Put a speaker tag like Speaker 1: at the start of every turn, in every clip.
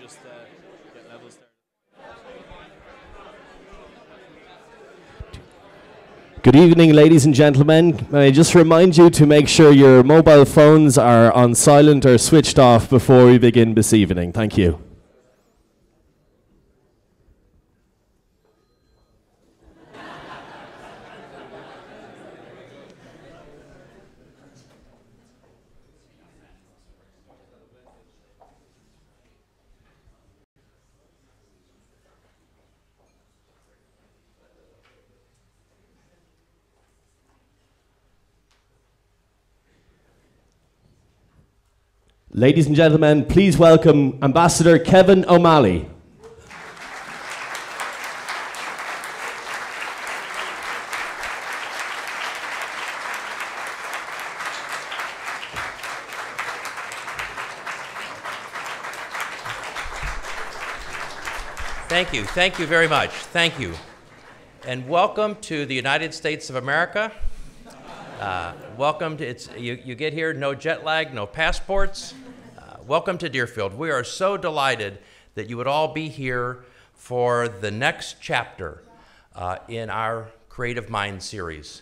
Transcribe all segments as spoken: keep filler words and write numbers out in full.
Speaker 1: just uh, get levels started. Good evening, ladies and gentlemen. May I just remind you to make sure your mobile phones are on silent or switched off before we begin this evening. Thank you. Ladies and gentlemen, please welcome Ambassador Kevin O'Malley.
Speaker 2: Thank you. Thank you very much. Thank you. And welcome to the United States of America. Uh, welcome to, it's, you, you get here, no jet lag, no passports. Uh, welcome to Deerfield. We are so delighted that you would all be here for the next chapter uh, in our Creative Minds series.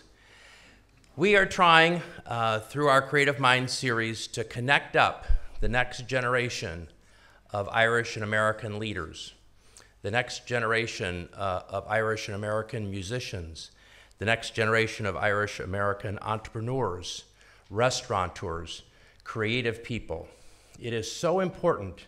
Speaker 2: We are trying, uh, through our Creative Minds series, to connect up the next generation of Irish and American leaders, the next generation uh, of Irish and American musicians, the next generation of Irish American entrepreneurs, restaurateurs, creative people. It is so important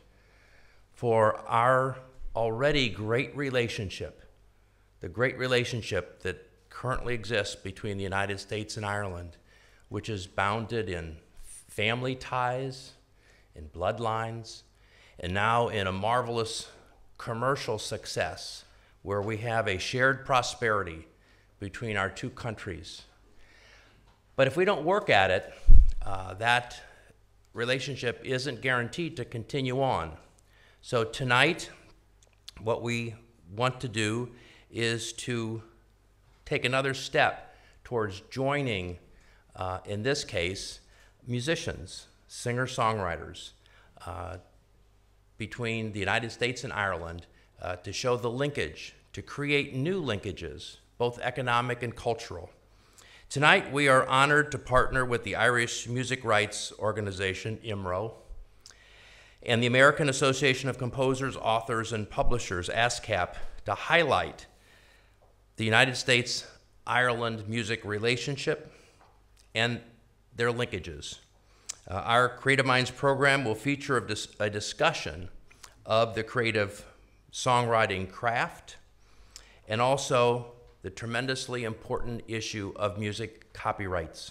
Speaker 2: for our already great relationship, the great relationship that currently exists between the United States and Ireland, which is bounded in family ties, in bloodlines, and now in a marvelous commercial success where we have a shared prosperity between our two countries. But if we don't work at it, uh, that relationship isn't guaranteed to continue on. So tonight, what we want to do is to take another step towards joining, uh, in this case, musicians, singer-songwriters, uh, between the United States and Ireland uh, to show the linkage, to create new linkages, both economic and cultural. Tonight, we are honored to partner with the Irish Music Rights Organization, I M R O, and the American Association of Composers, Authors, and Publishers, ASCAP, to highlight the United States-Ireland music relationship and their linkages. Uh, our Creative Minds program will feature a, dis a discussion of the creative songwriting craft and also the tremendously important issue of music copyrights.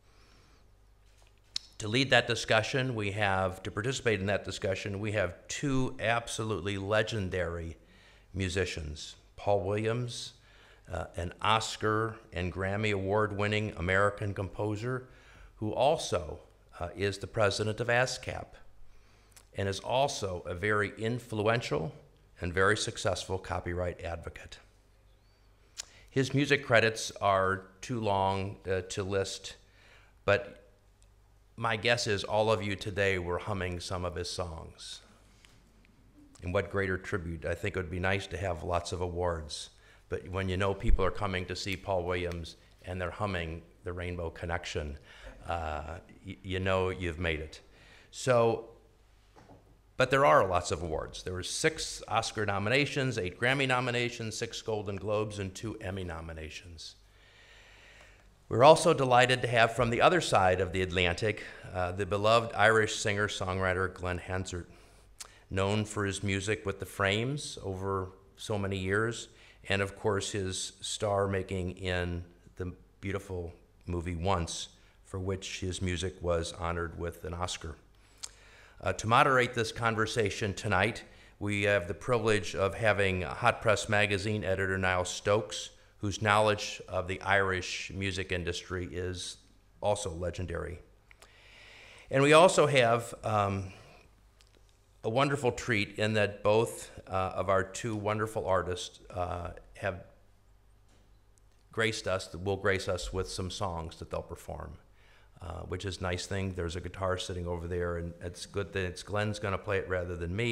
Speaker 2: To lead that discussion, we have, to participate in that discussion, we have two absolutely legendary musicians, Paul Williams, uh, an Oscar and Grammy award-winning American composer who also uh, is the president of ASCAP and is also a very influential and very successful copyright advocate. His music credits are too long uh, to list, but my guess is all of you today were humming some of his songs. And what greater tribute. I think it would be nice to have lots of awards, but when you know people are coming to see Paul Williams and they're humming the Rainbow Connection, uh, you know you've made it. So, but there are lots of awards. There were six Oscar nominations, eight Grammy nominations, six Golden Globes, and two Emmy nominations. We're also delighted to have from the other side of the Atlantic, uh, the beloved Irish singer-songwriter Glen Hansard, known for his music with the Frames over so many years, and of course his star making in the beautiful movie Once, for which his music was honored with an Oscar. Uh, to moderate this conversation tonight, we have the privilege of having Hot Press Magazine editor Niall Stokes, whose knowledge of the Irish music industry is also legendary. And we also have um, a wonderful treat in that both uh, of our two wonderful artists uh, have graced us, will grace us with some songs that they'll perform. Uh, which is a nice thing. There's a guitar sitting over there, and it's good that it's Glen's going to play it rather than me.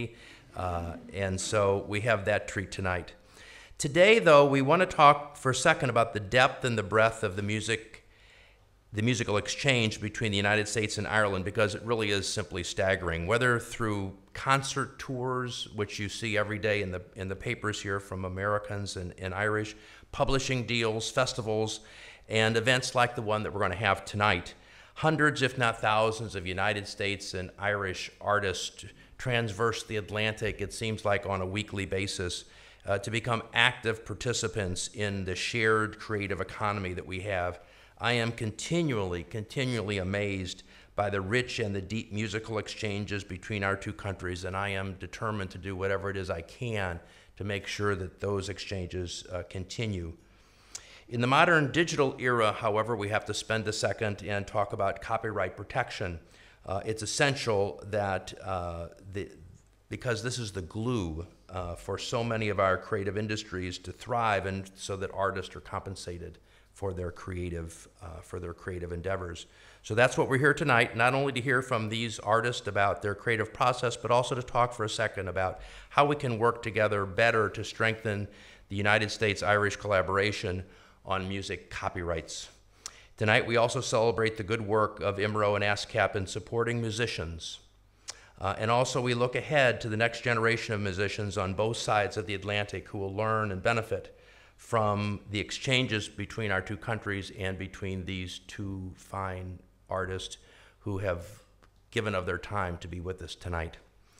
Speaker 2: Uh, and so we have that treat tonight. Today, though, we want to talk for a second about the depth and the breadth of the music, the musical exchange between the United States and Ireland, because it really is simply staggering. Whether through concert tours, which you see every day in the in the papers here from Americans and, and Irish, publishing deals, festivals, and events like the one that we're going to have tonight. Hundreds, if not thousands, of United States and Irish artists transverse the Atlantic, it seems like on a weekly basis, uh, to become active participants in the shared creative economy that we have. I am continually, continually amazed by the rich and the deep musical exchanges between our two countries, and I am determined to do whatever it is I can to make sure that those exchanges uh, continue. In the modern digital era, however, we have to spend a second and talk about copyright protection. Uh, it's essential that, uh, the, because this is the glue uh, for so many of our creative industries to thrive, and so that artists are compensated for their creative, uh, for their creative endeavors. So that's what we're here tonight, not only to hear from these artists about their creative process, but also to talk for a second about how we can work together better to strengthen the United States-Irish collaboration on music copyrights. Tonight, we also celebrate the good work of I M R O and ASCAP in supporting musicians. Uh, and also, we look ahead to the next generation of musicians on both sides of the Atlantic who will learn and benefit from the exchanges between our two countries and between these two fine artists who have given of their time to be with us tonight.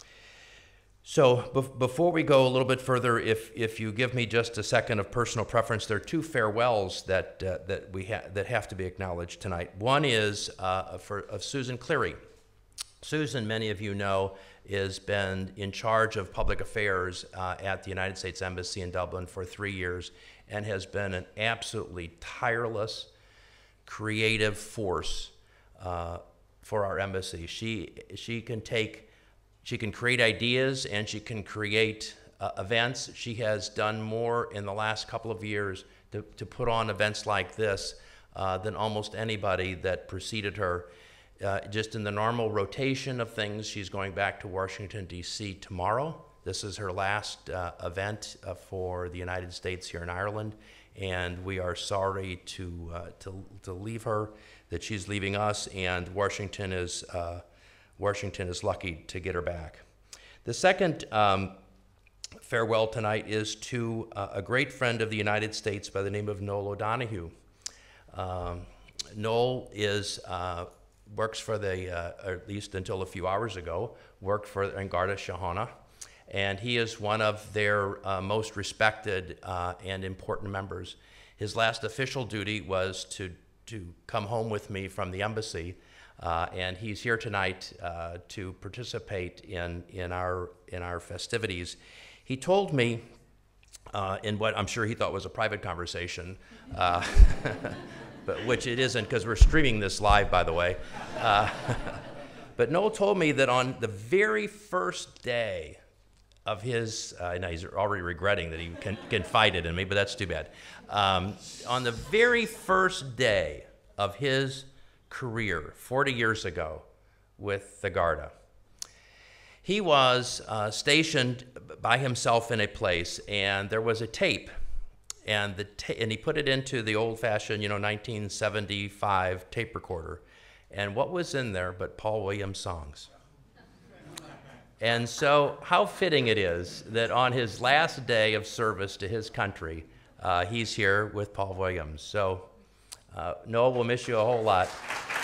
Speaker 2: So be- before we go a little bit further, if, if you give me just a second of personal preference, there are two farewells that, uh, that, we ha- that have to be acknowledged tonight. One is uh, for, of Susan Cleary. Susan, many of you know, has been in charge of public affairs uh, at the United States Embassy in Dublin for three years and has been an absolutely tireless, creative force uh, for our embassy. She, she can take She can create ideas and she can create uh, events. She has done more in the last couple of years to, to put on events like this uh, than almost anybody that preceded her. Uh, just in the normal rotation of things, she's going back to Washington, D C tomorrow. This is her last uh, event uh, for the United States here in Ireland, and we are sorry to, uh, to, to leave her, that she's leaving us, and Washington is uh, Washington is lucky to get her back. The second um, farewell tonight is to uh, a great friend of the United States by the name of Noel O'Donoghue. Um, Noel is, uh, works for the, uh, or at least until a few hours ago, worked for Garda Síochána, and he is one of their uh, most respected uh, and important members. His last official duty was to, to come home with me from the embassy. Uh, and he's here tonight uh, to participate in, in, our, in our festivities. He told me, uh, in what I'm sure he thought was a private conversation, uh, but which it isn't because we're streaming this live, by the way. Uh, but Noel told me that on the very first day of his, uh, now he's already regretting that he con- confided in me, but that's too bad. Um, on the very first day of his career, forty years ago, with the Garda, he was uh, stationed by himself in a place, and there was a tape, and the ta- and he put it into the old-fashioned, you know, nineteen seventy-five tape recorder, and what was in there but Paul Williams songs? And so, how fitting it is that on his last day of service to his country, uh, he's here with Paul Williams. So. Uh, Noel, we'll miss you a whole lot.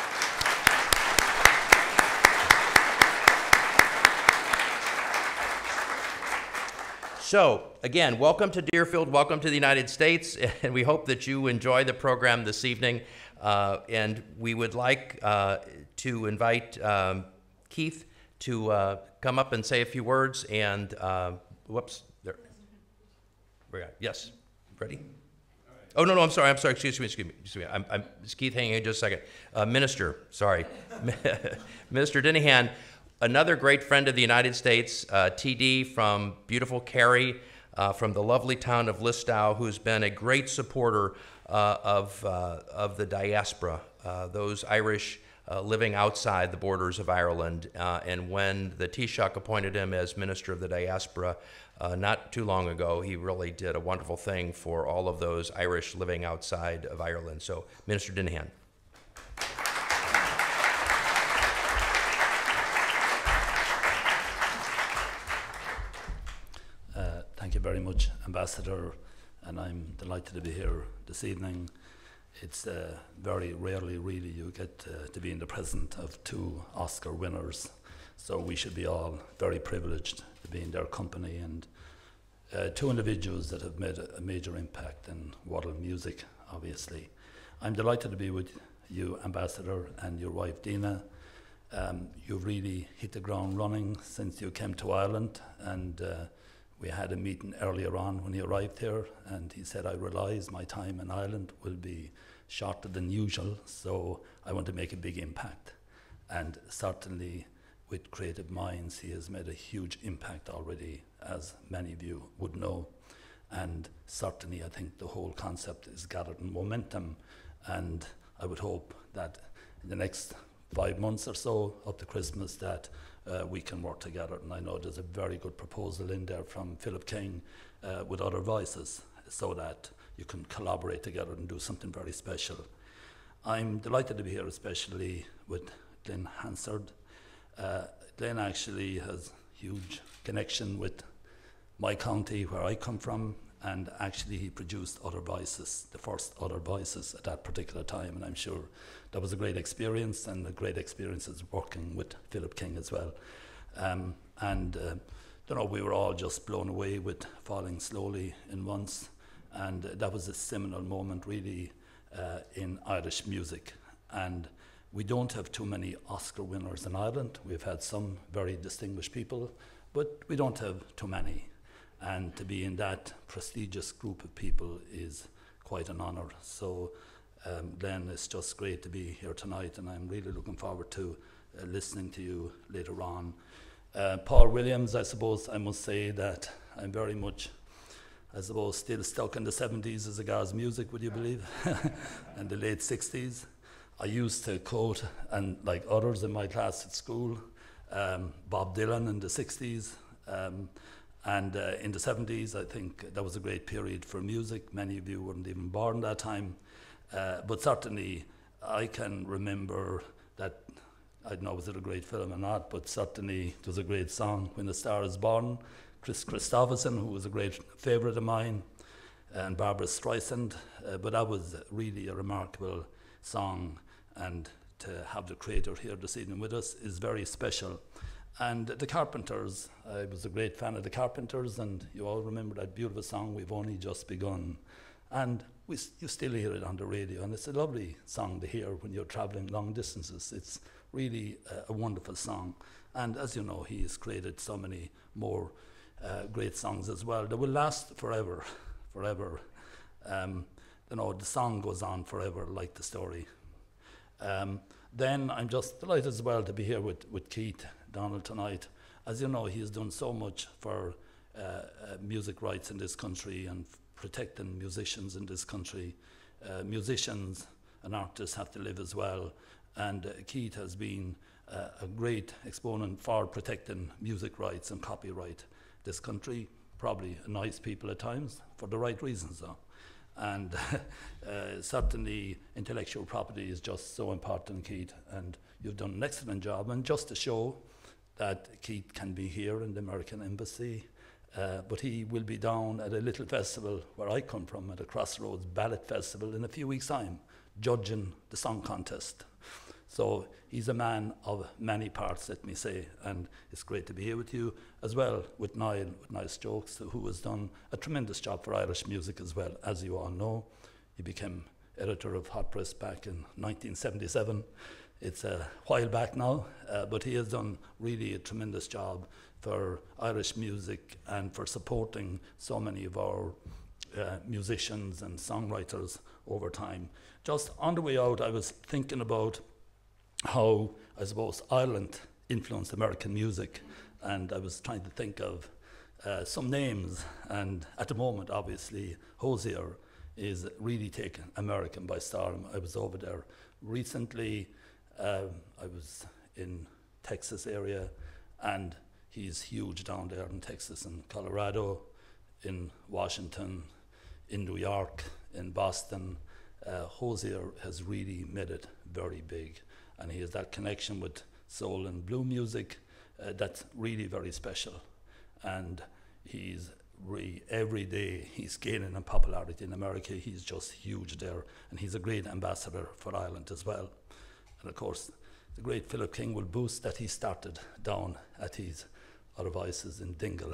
Speaker 2: So, again, welcome to Deerfield, welcome to the United States, and we hope that you enjoy the program this evening. Uh, and we would like uh, to invite um, Keith to uh, come up and say a few words, and, uh, whoops, there. Yes, ready? Oh, no, no, I'm sorry, I'm sorry, excuse me, excuse me, excuse me. I'm, I'm Keith, hanging in just a second. Uh, Minister, sorry. Minister Dinahan, another great friend of the United States, uh, T D from beautiful Kerry, uh, from the lovely town of Listowel, who's been a great supporter uh, of, uh, of the diaspora, uh, those Irish uh, living outside the borders of Ireland. Uh, and when the Taoiseach appointed him as Minister of the Diaspora uh, not too long ago, he really did a wonderful thing for all of those Irish living outside of Ireland. So, Minister Dinahan.
Speaker 3: Uh, thank you very much, Ambassador, and I'm delighted to be here this evening. It's uh, very rarely, really, you get uh, to be in the presence of two Oscar winners, so we should be all very privileged to be in their company, and uh, two individuals that have made a, a major impact in world music, obviously. I'm delighted to be with you, Ambassador, and your wife, Dina. Um, you've really hit the ground running since you came to Ireland, and uh, we had a meeting earlier on when he arrived here, and he said, I realise my time in Ireland will be shorter than usual, so I want to make a big impact. And certainly with Creative Minds, he has made a huge impact already, as many of you would know. And certainly I think the whole concept is gathered in momentum, and I would hope that in the next five months or so up to Christmas that uh, we can work together. And I know there's a very good proposal in there from Philip King uh, with other voices, so that you can collaborate together and do something very special. I'm delighted to be here, especially with Glen Hansard. Uh, Glen actually has huge connection with my county where I come from, and actually he produced Other Voices, the first Other Voices at that particular time, and I'm sure that was a great experience, and a great experience is working with Philip King as well. Um, and uh, you know, we were all just blown away with Falling Slowly in Once, and uh, that was a seminal moment really uh, in Irish music. And we don't have too many Oscar winners in Ireland. We've had some very distinguished people, but we don't have too many. And to be in that prestigious group of people is quite an honour. So um, Glen, it's just great to be here tonight, and I'm really looking forward to uh, listening to you later on. Uh, Paul Williams, I suppose I must say that I'm very much, I suppose, still stuck in the seventies as regards music, would you believe? And the late sixties. I used to quote, and like others in my class at school, um, Bob Dylan in the sixties. Um, And uh, in the seventies, I think that was a great period for music. Many of you weren't even born that time. Uh, but certainly, I can remember that, I don't know, was it a great film or not, but certainly it was a great song, When a Star is Born. Chris Christopherson, who was a great favourite of mine, and Barbara Streisand. Uh, but that was really a remarkable song, and to have the creator here this evening with us is very special. And the Carpenters, I was a great fan of the Carpenters, and you all remember that beautiful song, We've Only Just Begun. And we, you still hear it on the radio, and it's a lovely song to hear when you're traveling long distances. It's really a, a wonderful song. And as you know, he has created so many more uh, great songs as well that will last forever, forever. Um, you know, the song goes on forever, like the story. Um, then I'm just delighted as well to be here with, with Keith Donald tonight. As you know, he has done so much for uh, uh, music rights in this country and f- protecting musicians in this country. Uh, musicians and artists have to live as well, and uh, Keith has been uh, a great exponent for protecting music rights and copyright. This country, probably annoys people at times, for the right reasons though. And uh, certainly intellectual property is just so important, Keith, and you've done an excellent job. And just to show that Keith can be here in the American Embassy, uh, but he will be down at a little festival where I come from, at a Crossroads Ballet Festival in a few weeks' time, judging the song contest. So he's a man of many parts, let me say, and it's great to be here with you, as well with Niall, with Niall Stokes, who has done a tremendous job for Irish music as well. As you all know, he became editor of Hot Press back in nineteen seventy-seven. It's a while back now, uh, but he has done really a tremendous job for Irish music and for supporting so many of our uh, musicians and songwriters over time. Just on the way out, I was thinking about how, I suppose, Ireland influenced American music, and I was trying to think of uh, some names, and at the moment, obviously, Hozier is really taking American by storm. I was over there recently, Um, I was in Texas area, and he's huge down there in Texas and Colorado, in Washington, in New York, in Boston. Uh, Hosier has really made it very big, and he has that connection with soul and blue music uh, that's really very special. And he's re every day he's gaining in popularity in America. He's just huge there, and he's a great ambassador for Ireland as well. And of course, the great Philip King will boost that he started down at his other voices in Dingle.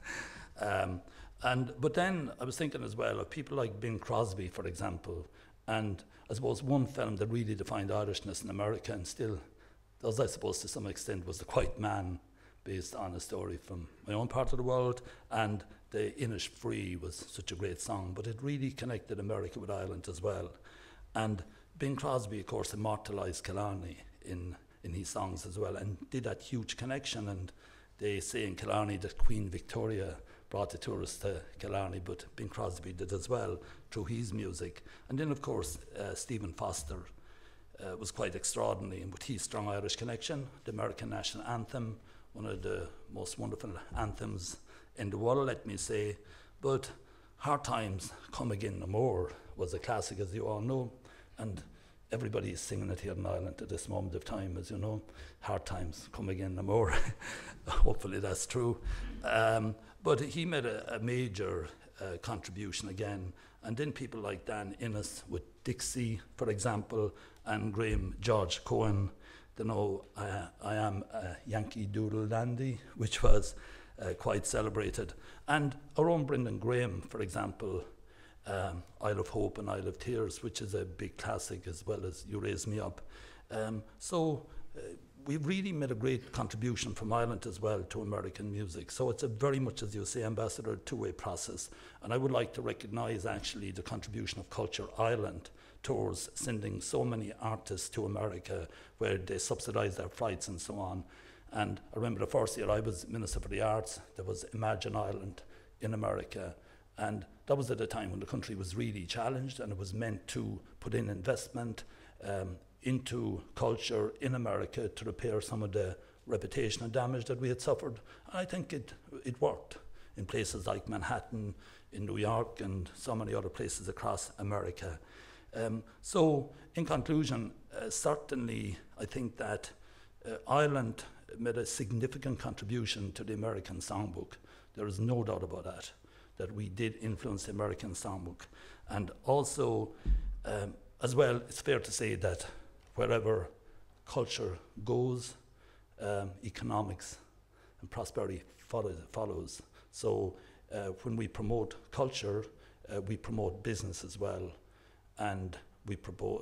Speaker 3: um, and but then I was thinking as well of people like Bing Crosby, for example, and I suppose one film that really defined Irishness in America and still does, I suppose, to some extent, was The Quiet Man, based on a story from my own part of the world, and the Inish Free was such a great song, but it really connected America with Ireland as well. And Bing Crosby, of course, immortalised Killarney in, in his songs as well, and did that huge connection. And they say in Killarney that Queen Victoria brought the tourists to Killarney, but Bing Crosby did as well through his music. And then, of course, uh, Stephen Foster uh, was quite extraordinary, and with his strong Irish connection, the American national anthem, one of the most wonderful anthems in the world, let me say. But Hard Times Come Again No More was a classic, as you all know, and everybody is singing it here in Ireland at this moment of time, as you know. Hard Times Come Again No More. Hopefully that's true. Um, but he made a, a major uh, contribution again. And then people like Dan Innes with Dixie, for example, and Graham George Cohen, you know, uh, I Am a Yankee Doodle Dandy, which was uh, quite celebrated. And our own Brendan Graham, for example, um, Isle of Hope and Isle of Tears, which is a big classic, as well as You Raise Me Up. Um, so uh, we've really made a great contribution from Ireland as well to American music. So it's a very much, as you say, Ambassador, two-way process. And I would like to recognise actually the contribution of Culture Ireland towards sending so many artists to America, where they subsidise their flights and so on. And I remember the first year I was Minister for the Arts, there was Imagine Ireland in America. And that was at a time when the country was really challenged, and it was meant to put in investment um, into culture in America to repair some of the reputational damage that we had suffered. And I think it, it worked in places like Manhattan, in New York, and so many other places across America. Um, so, in conclusion, uh, certainly I think that uh, Ireland made a significant contribution to the American songbook. There is no doubt about that, that we did influence the American songbook. And also, um, as well, it's fair to say that wherever culture goes, um, economics and prosperity follow, follows. So uh, when we promote culture, uh, we promote business as well, and we promote,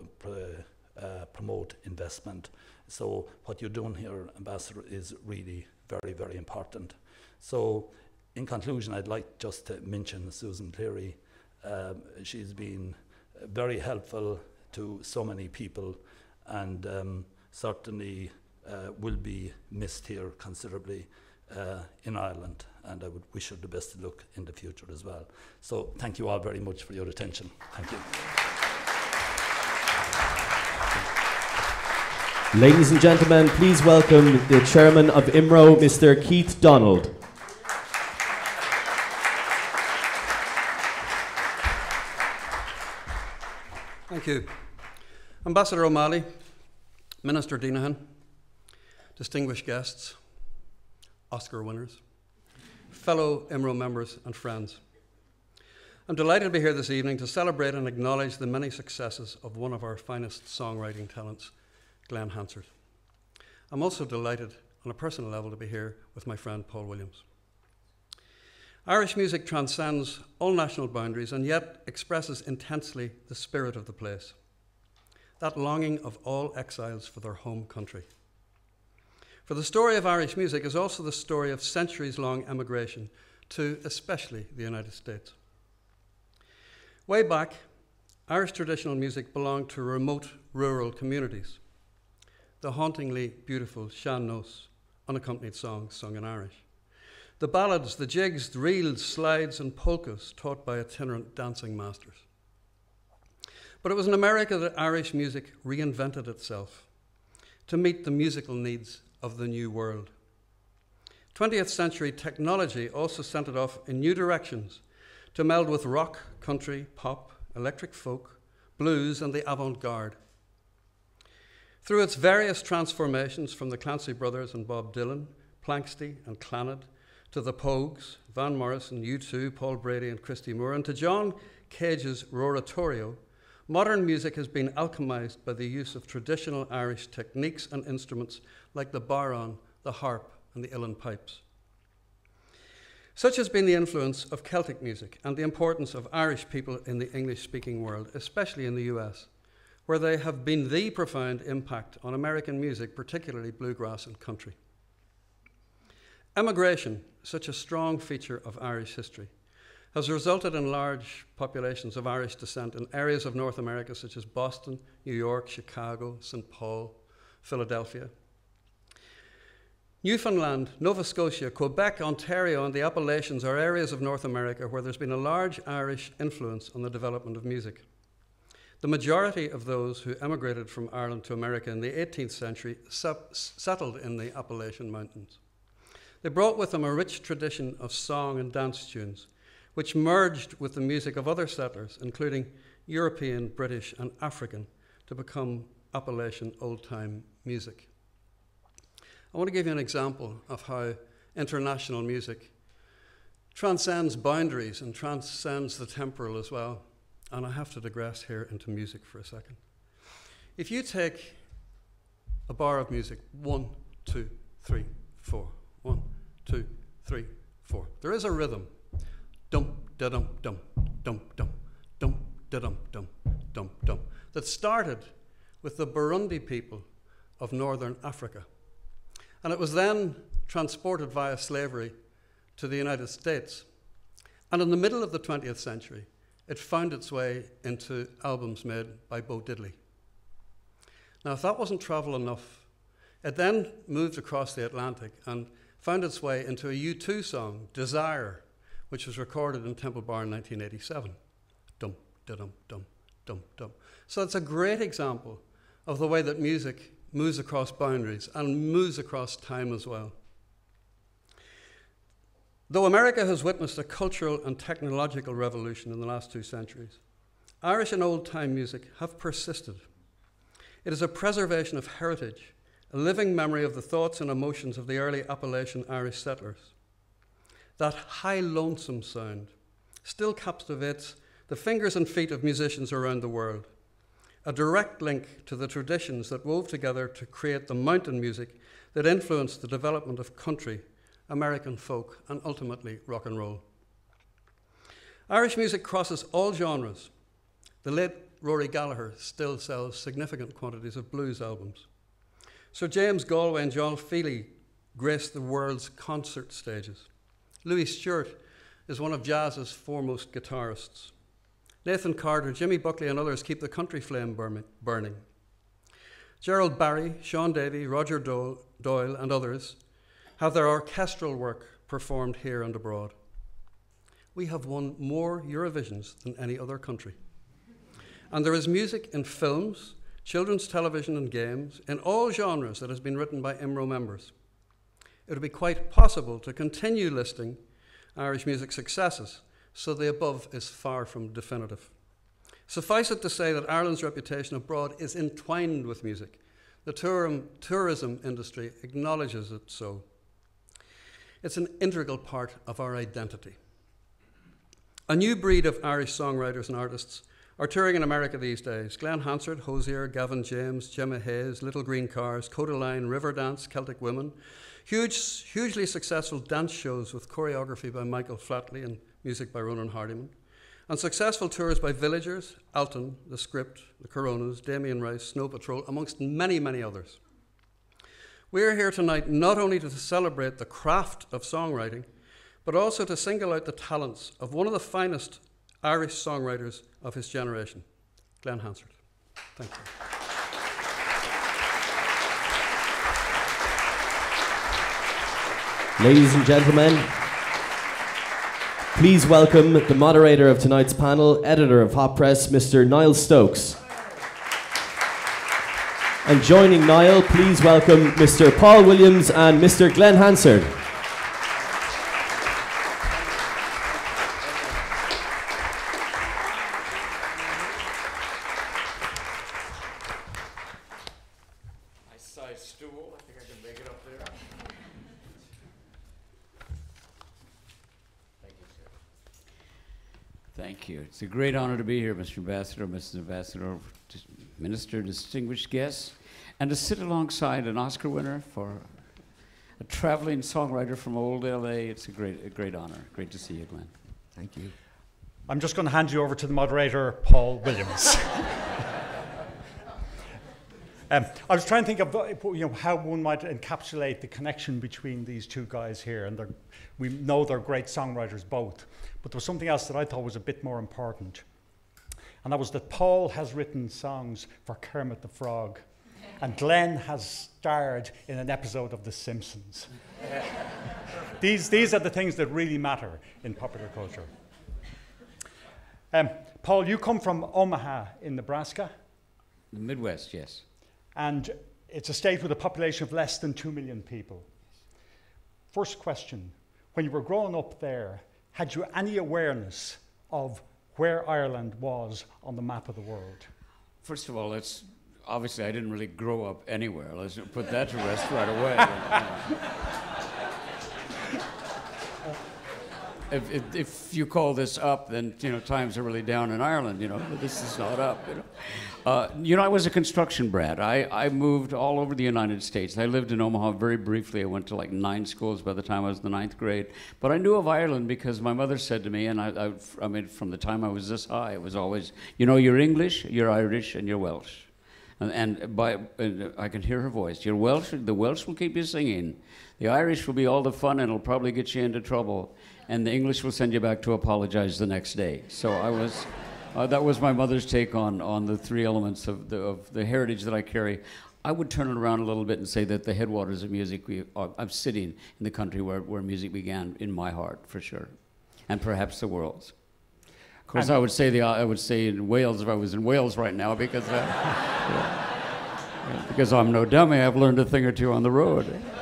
Speaker 3: uh, promote investment. So what you're doing here, Ambassador, is really very, very important. So in conclusion, I'd like just to mention Susan Cleary. Um, she's been very helpful to so many people, and um, certainly uh, will be missed here considerably uh, in Ireland, and I would wish her the best of luck in the future as well. So thank you all very much for your attention. Thank you.
Speaker 1: Ladies and gentlemen, please welcome the Chairman of I M R O, Mister Keith Donald.
Speaker 4: Thank you. Ambassador O'Malley, Minister Deenahan, distinguished guests, Oscar winners, fellow I M R O members and friends. I'm delighted to be here this evening to celebrate and acknowledge the many successes of one of our finest songwriting talents, Glen Hansard. I'm also delighted on a personal level to be here with my friend Paul Williams. Irish music transcends all national boundaries and yet expresses intensely the spirit of the place, that longing of all exiles for their home country. For the story of Irish music is also the story of centuries-long emigration to especially the United States. Way back, Irish traditional music belonged to remote rural communities. The hauntingly beautiful Sean Nos, unaccompanied songs sung in Irish. The ballads, the jigs, the reels, slides, and polkas taught by itinerant dancing masters. But it was in America that Irish music reinvented itself. to meet the musical needs of the new world. twentieth century technology also sent it off in new directions to meld with rock, country, pop, electric folk, blues, and the avant-garde. Through its various transformations from the Clancy Brothers and Bob Dylan, Planxty and Clannad, to the Pogues, Van Morrison, U two, Paul Brady and Christy Moore, and to John Cage's Roratorio, modern music has been alchemized by the use of traditional Irish techniques and instruments like the bodhrán, the harp, and the uilleann pipes. Such has been the influence of Celtic music and the importance of Irish people in the English-speaking world, especially in the U S, where they have been the profound impact on American music, particularly bluegrass and country. Emigration, such a strong feature of Irish history, has resulted in large populations of Irish descent in areas of North America such as Boston, New York, Chicago, Saint Paul, Philadelphia. Newfoundland, Nova Scotia, Quebec, Ontario, and the Appalachians are areas of North America where there's been a large Irish influence on the development of music. The majority of those who emigrated from Ireland to America in the eighteenth century settled in the Appalachian Mountains. They brought with them a rich tradition of song and dance tunes, which merged with the music of other settlers, including European, British, and African, to become Appalachian old-time music. I want to give you an example of how international music transcends boundaries and transcends the temporal as well. And I have to digress here into music for a second. If you take a bar of music, one, two, three, four, one, two, three, four, there is a rhythm. Dum, da dum, dum, dum, dum, dum, da dum, dum, dum, dum, that started with the Burundi people of northern Africa. And it was then transported via slavery to the United States. And in the middle of the twentieth century, it found its way into albums made by Bo Diddley. Now, if that wasn't travel enough, it then moved across the Atlantic and found its way into a U two song, Desire, which was recorded in Temple Bar in nineteen eighty-seven. Dum, da-dum, dum, dum, dum. So it's a great example of the way that music moves across boundaries and moves across time as well. Though America has witnessed a cultural and technological revolution in the last two centuries, Irish and old-time music have persisted. It is a preservation of heritage, a living memory of the thoughts and emotions of the early Appalachian Irish settlers. That high lonesome sound still captivates the fingers and feet of musicians around the world, a direct link to the traditions that wove together to create the mountain music that influenced the development of country, American folk, and ultimately rock and roll. Irish music crosses all genres. The late Rory Gallagher still sells significant quantities of blues albums. Sir James Galway and John Feely grace the world's concert stages. Louis Stewart is one of jazz's foremost guitarists. Nathan Carter, Jimmy Buckley, and others keep the country flame burning. Gerald Barry, Sean Davey, Roger Doyle, and others have their orchestral work performed here and abroad. We have won more Eurovisions than any other country. And there is music in films, children's television, and games, in all genres that has been written by I M R O members. It would be quite possible to continue listing Irish music successes, so the above is far from definitive. Suffice it to say that Ireland's reputation abroad is entwined with music. The tour tourism industry acknowledges it so. It's an integral part of our identity. A new breed of Irish songwriters and artists are touring in America these days. Glen, Hansard, Hosier, Gavin James, Gemma Hayes, Little Green Cars, Codaline, Riverdance, Celtic Women. Huge, hugely successful dance shows with choreography by Michael Flatley and music by Ronan Hardiman. And successful tours by Villagers, Alton, The Script, The Coronas, Damien Rice, Snow Patrol, amongst many, many others. We are here tonight not only to celebrate the craft of songwriting, but also to single out the talents of one of the finest Irish songwriters of his generation, Glen Hansard. Thank you.
Speaker 1: Ladies and gentlemen, please welcome the moderator of tonight's panel, editor of Hot Press, Mister Niall Stokes. And joining Niall, please welcome Mister Paul Williams and Mister Glen Hansard.
Speaker 5: Nice size stool. I think I can make it up there. Thank you, sir. Thank you. It's a great honor to be here, Mister Ambassador, Missus Ambassador, Minister, distinguished guests, and to sit alongside an Oscar winner for a traveling songwriter from old L A. It's a great, a great honor. Great to see you, Glen.
Speaker 6: Thank you.
Speaker 7: I'm just going to hand you over to the moderator, Paul Williams. um, I was trying to think of you know, how one might encapsulate the connection between these two guys here. And they're, we know they're great songwriters both. But there was something else that I thought was a bit more important. And that was that Paul has written songs for Kermit the Frog. And Glen has starred in an episode of The Simpsons. these, these are the things that really matter in popular culture. Um, Paul, you come from Omaha in Nebraska.
Speaker 5: The Midwest, yes.
Speaker 7: And it's a state with a population of less than two million people. First question, when you were growing up there, had you any awareness of where Ireland was on the map of the world?
Speaker 5: First of all, it's obviously I didn't really grow up anywhere. Let's put that to rest right away. if, if, if you call this up, then you know times are really down in Ireland. You know, but this is not up. You know, uh, you know I was a construction brat. I, I moved all over the United States. I lived in Omaha very briefly. I went to like nine schools by the time I was in the ninth grade. But I knew of Ireland because my mother said to me, and I, I, I mean, from the time I was this high, it was always, you know, you're English, you're Irish, and you're Welsh. And, and by and I can hear her voice. You're Welsh. The Welsh will keep you singing. The Irish will be all the fun and it'll probably get you into trouble. And the English will send you back to apologize the next day. So I was, uh, that was my mother's take on on the three elements of the of the heritage that I carry. I would turn it around a little bit and say that the headwaters of music. We, uh, I'm sitting in the country where where music began in my heart for sure, and perhaps the world's. Of course, I would say the I would say in Wales if I was in Wales right now because uh, yeah, because I'm no dummy. I've learned a thing or two on the road.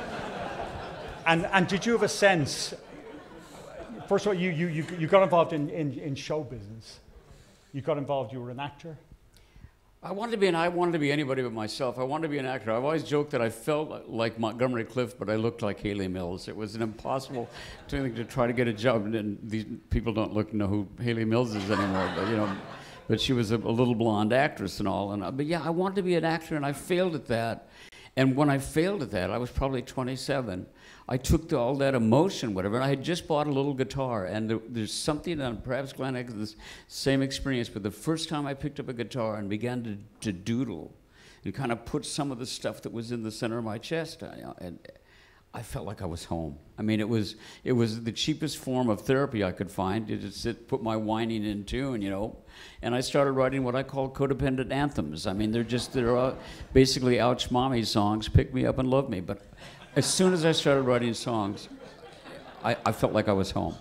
Speaker 7: And and did you have a sense? First of all, you you you, you got involved in, in in show business. You got involved. You were an actor.
Speaker 5: I wanted to be an I wanted to be anybody but myself. I wanted to be an actor. I've always joked that I felt like Montgomery Clift, but I looked like Haley Mills. It was an impossible thing to try to get a job, and these people don't look know who Haley Mills is anymore. But you know, but she was a, a little blonde actress and all. And I, but yeah, I wanted to be an actor, and I failed at that. And when I failed at that, I was probably twenty-seven. I took the, all that emotion, whatever, and I had just bought a little guitar, and there, there's something, and perhaps Glen had the same experience, but the first time I picked up a guitar and began to, to doodle and kind of put some of the stuff that was in the center of my chest, I, and I felt like I was home. I mean, it was it was the cheapest form of therapy I could find, to just sit, put my whining in tune, you know, and I started writing what I call codependent anthems. I mean, they're just, they're uh, basically ouch mommy songs, pick me up and love me, but as soon as I started writing songs, I, I felt like I was home.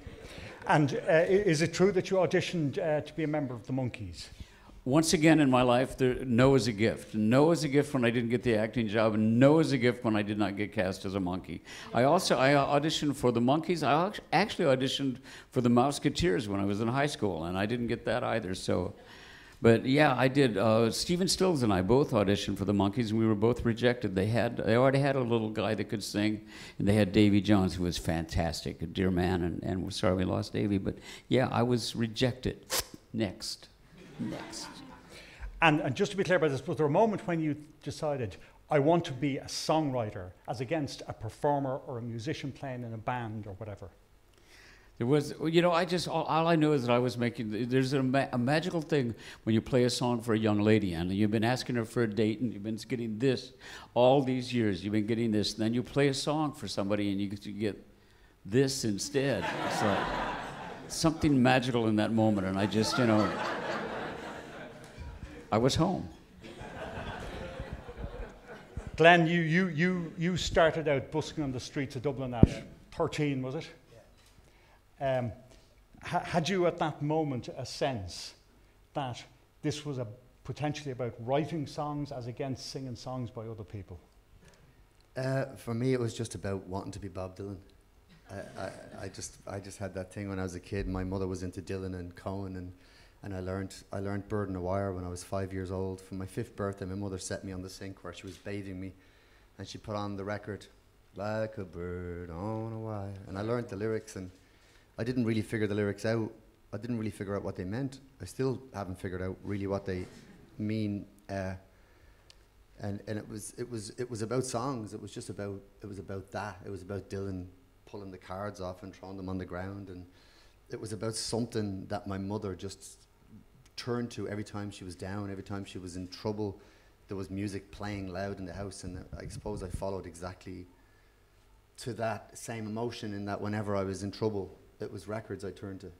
Speaker 7: And uh, is it true that you auditioned uh, to be a member of the Monkees?
Speaker 5: Once again in my life, there, no is a gift. No is a gift when I didn't get the acting job, and no is a gift when I did not get cast as a monkey. I also I auditioned for the Monkees. I actually auditioned for the Mouseketeers when I was in high school, and I didn't get that either. So. But yeah, I did. Uh, Stephen Stills and I both auditioned for the Monkees, and we were both rejected. They had, they already had a little guy that could sing, and they had Davy Jones, who was fantastic, a dear man, and, and we're sorry we lost Davy. But yeah, I was rejected. Next, next.
Speaker 7: And, and just to be clear about this, was there a moment when you decided, I want to be a songwriter, as against a performer or a musician playing in a band or whatever?
Speaker 5: There was, you know, I just, all, all I knew is that I was making, there's a, ma a magical thing when you play a song for a young lady, and you've been asking her for a date, and you've been getting this all these years, you've been getting this, and then you play a song for somebody, and you get, you get this instead. It's like something magical in that moment, and I just, you know, I was home.
Speaker 7: Glen, you, you, you, you started out busking on the streets of Dublin at thirteen, was it? Um, ha had you at that moment a sense that this was a potentially about writing songs as against singing songs by other people?
Speaker 6: Uh, for me, it was just about wanting to be Bob Dylan. I, I, I just, I just had that thing when I was a kid. My mother was into Dylan and Cohen, and, and I learned, I learned "Bird in a Wire" when I was five years old. For my fifth birthday, my mother set me on the sink where she was bathing me, and she put on the record, "Like a bird on a wire," and I learned the lyrics, and I didn't really figure the lyrics out. I didn't really figure out what they meant. I still haven't figured out really what they mean. Uh, and and it was it was it was about songs. It was just about it was about that. It was about Dylan pulling the cards off and throwing them on the ground, and it was about something that my mother just turned to every time she was down, every time she was in trouble. There was music playing loud in the house, and I suppose I followed exactly to that same emotion, in that whenever I was in trouble, it was records I turned to.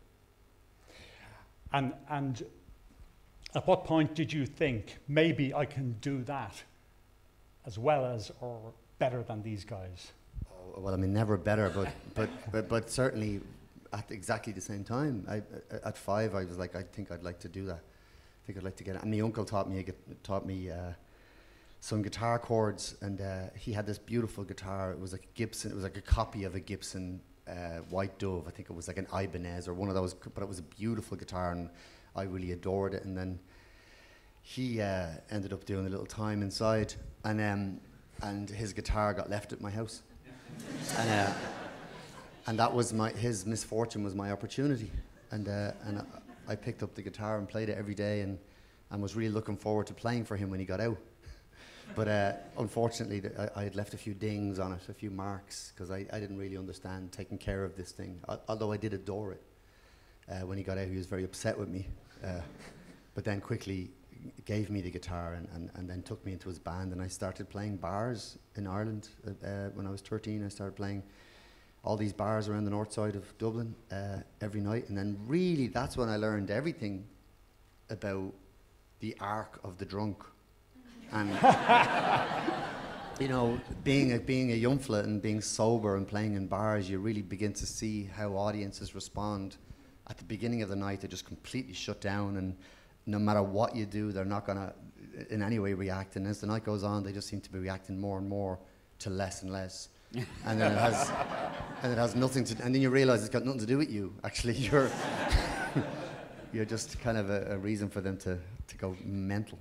Speaker 7: And and at what point did you think, maybe I can do that as well as or better than these guys?
Speaker 6: Oh, well, I mean, never better, but but, but but certainly at exactly the same time. I, at five, I was like, I think I'd like to do that. I think I'd like to get it. And my uncle taught me taught me uh, some guitar chords, and uh, he had this beautiful guitar. It was like a Gibson. It was like a copy of a Gibson uh, White Dove. I think it was like an Ibanez or one of those, but it was a beautiful guitar, and I really adored it. And then he uh, ended up doing a little time inside, and um, and his guitar got left at my house, and uh, and that was my his misfortune was my opportunity, and uh, and I, I picked up the guitar and played it every day, and and was really looking forward to playing for him when he got out. But uh, unfortunately, th- I, I had left a few dings on it, a few marks, because I, I didn't really understand taking care of this thing. Al- although I did adore it. Uh, when he got out, he was very upset with me. Uh, but then quickly gave me the guitar and, and, and then took me into his band. And I started playing bars in Ireland. Uh, uh, when I was thirteen, I started playing all these bars around the north side of Dublin uh, every night. And then really, that's when I learned everything about the arc of the drunk. And you know, being a, being a young fella and being sober and playing in bars, you really begin to see how audiences respond. At the beginning of the night, they just completely shut down, and no matter what you do, they're not going to in any way react. And as the night goes on, they just seem to be reacting more and more to less and less. And then it has, and it has nothing to. And then you realise it's got nothing to do with you. Actually, you're you're just kind of a, a reason for them to to go mental.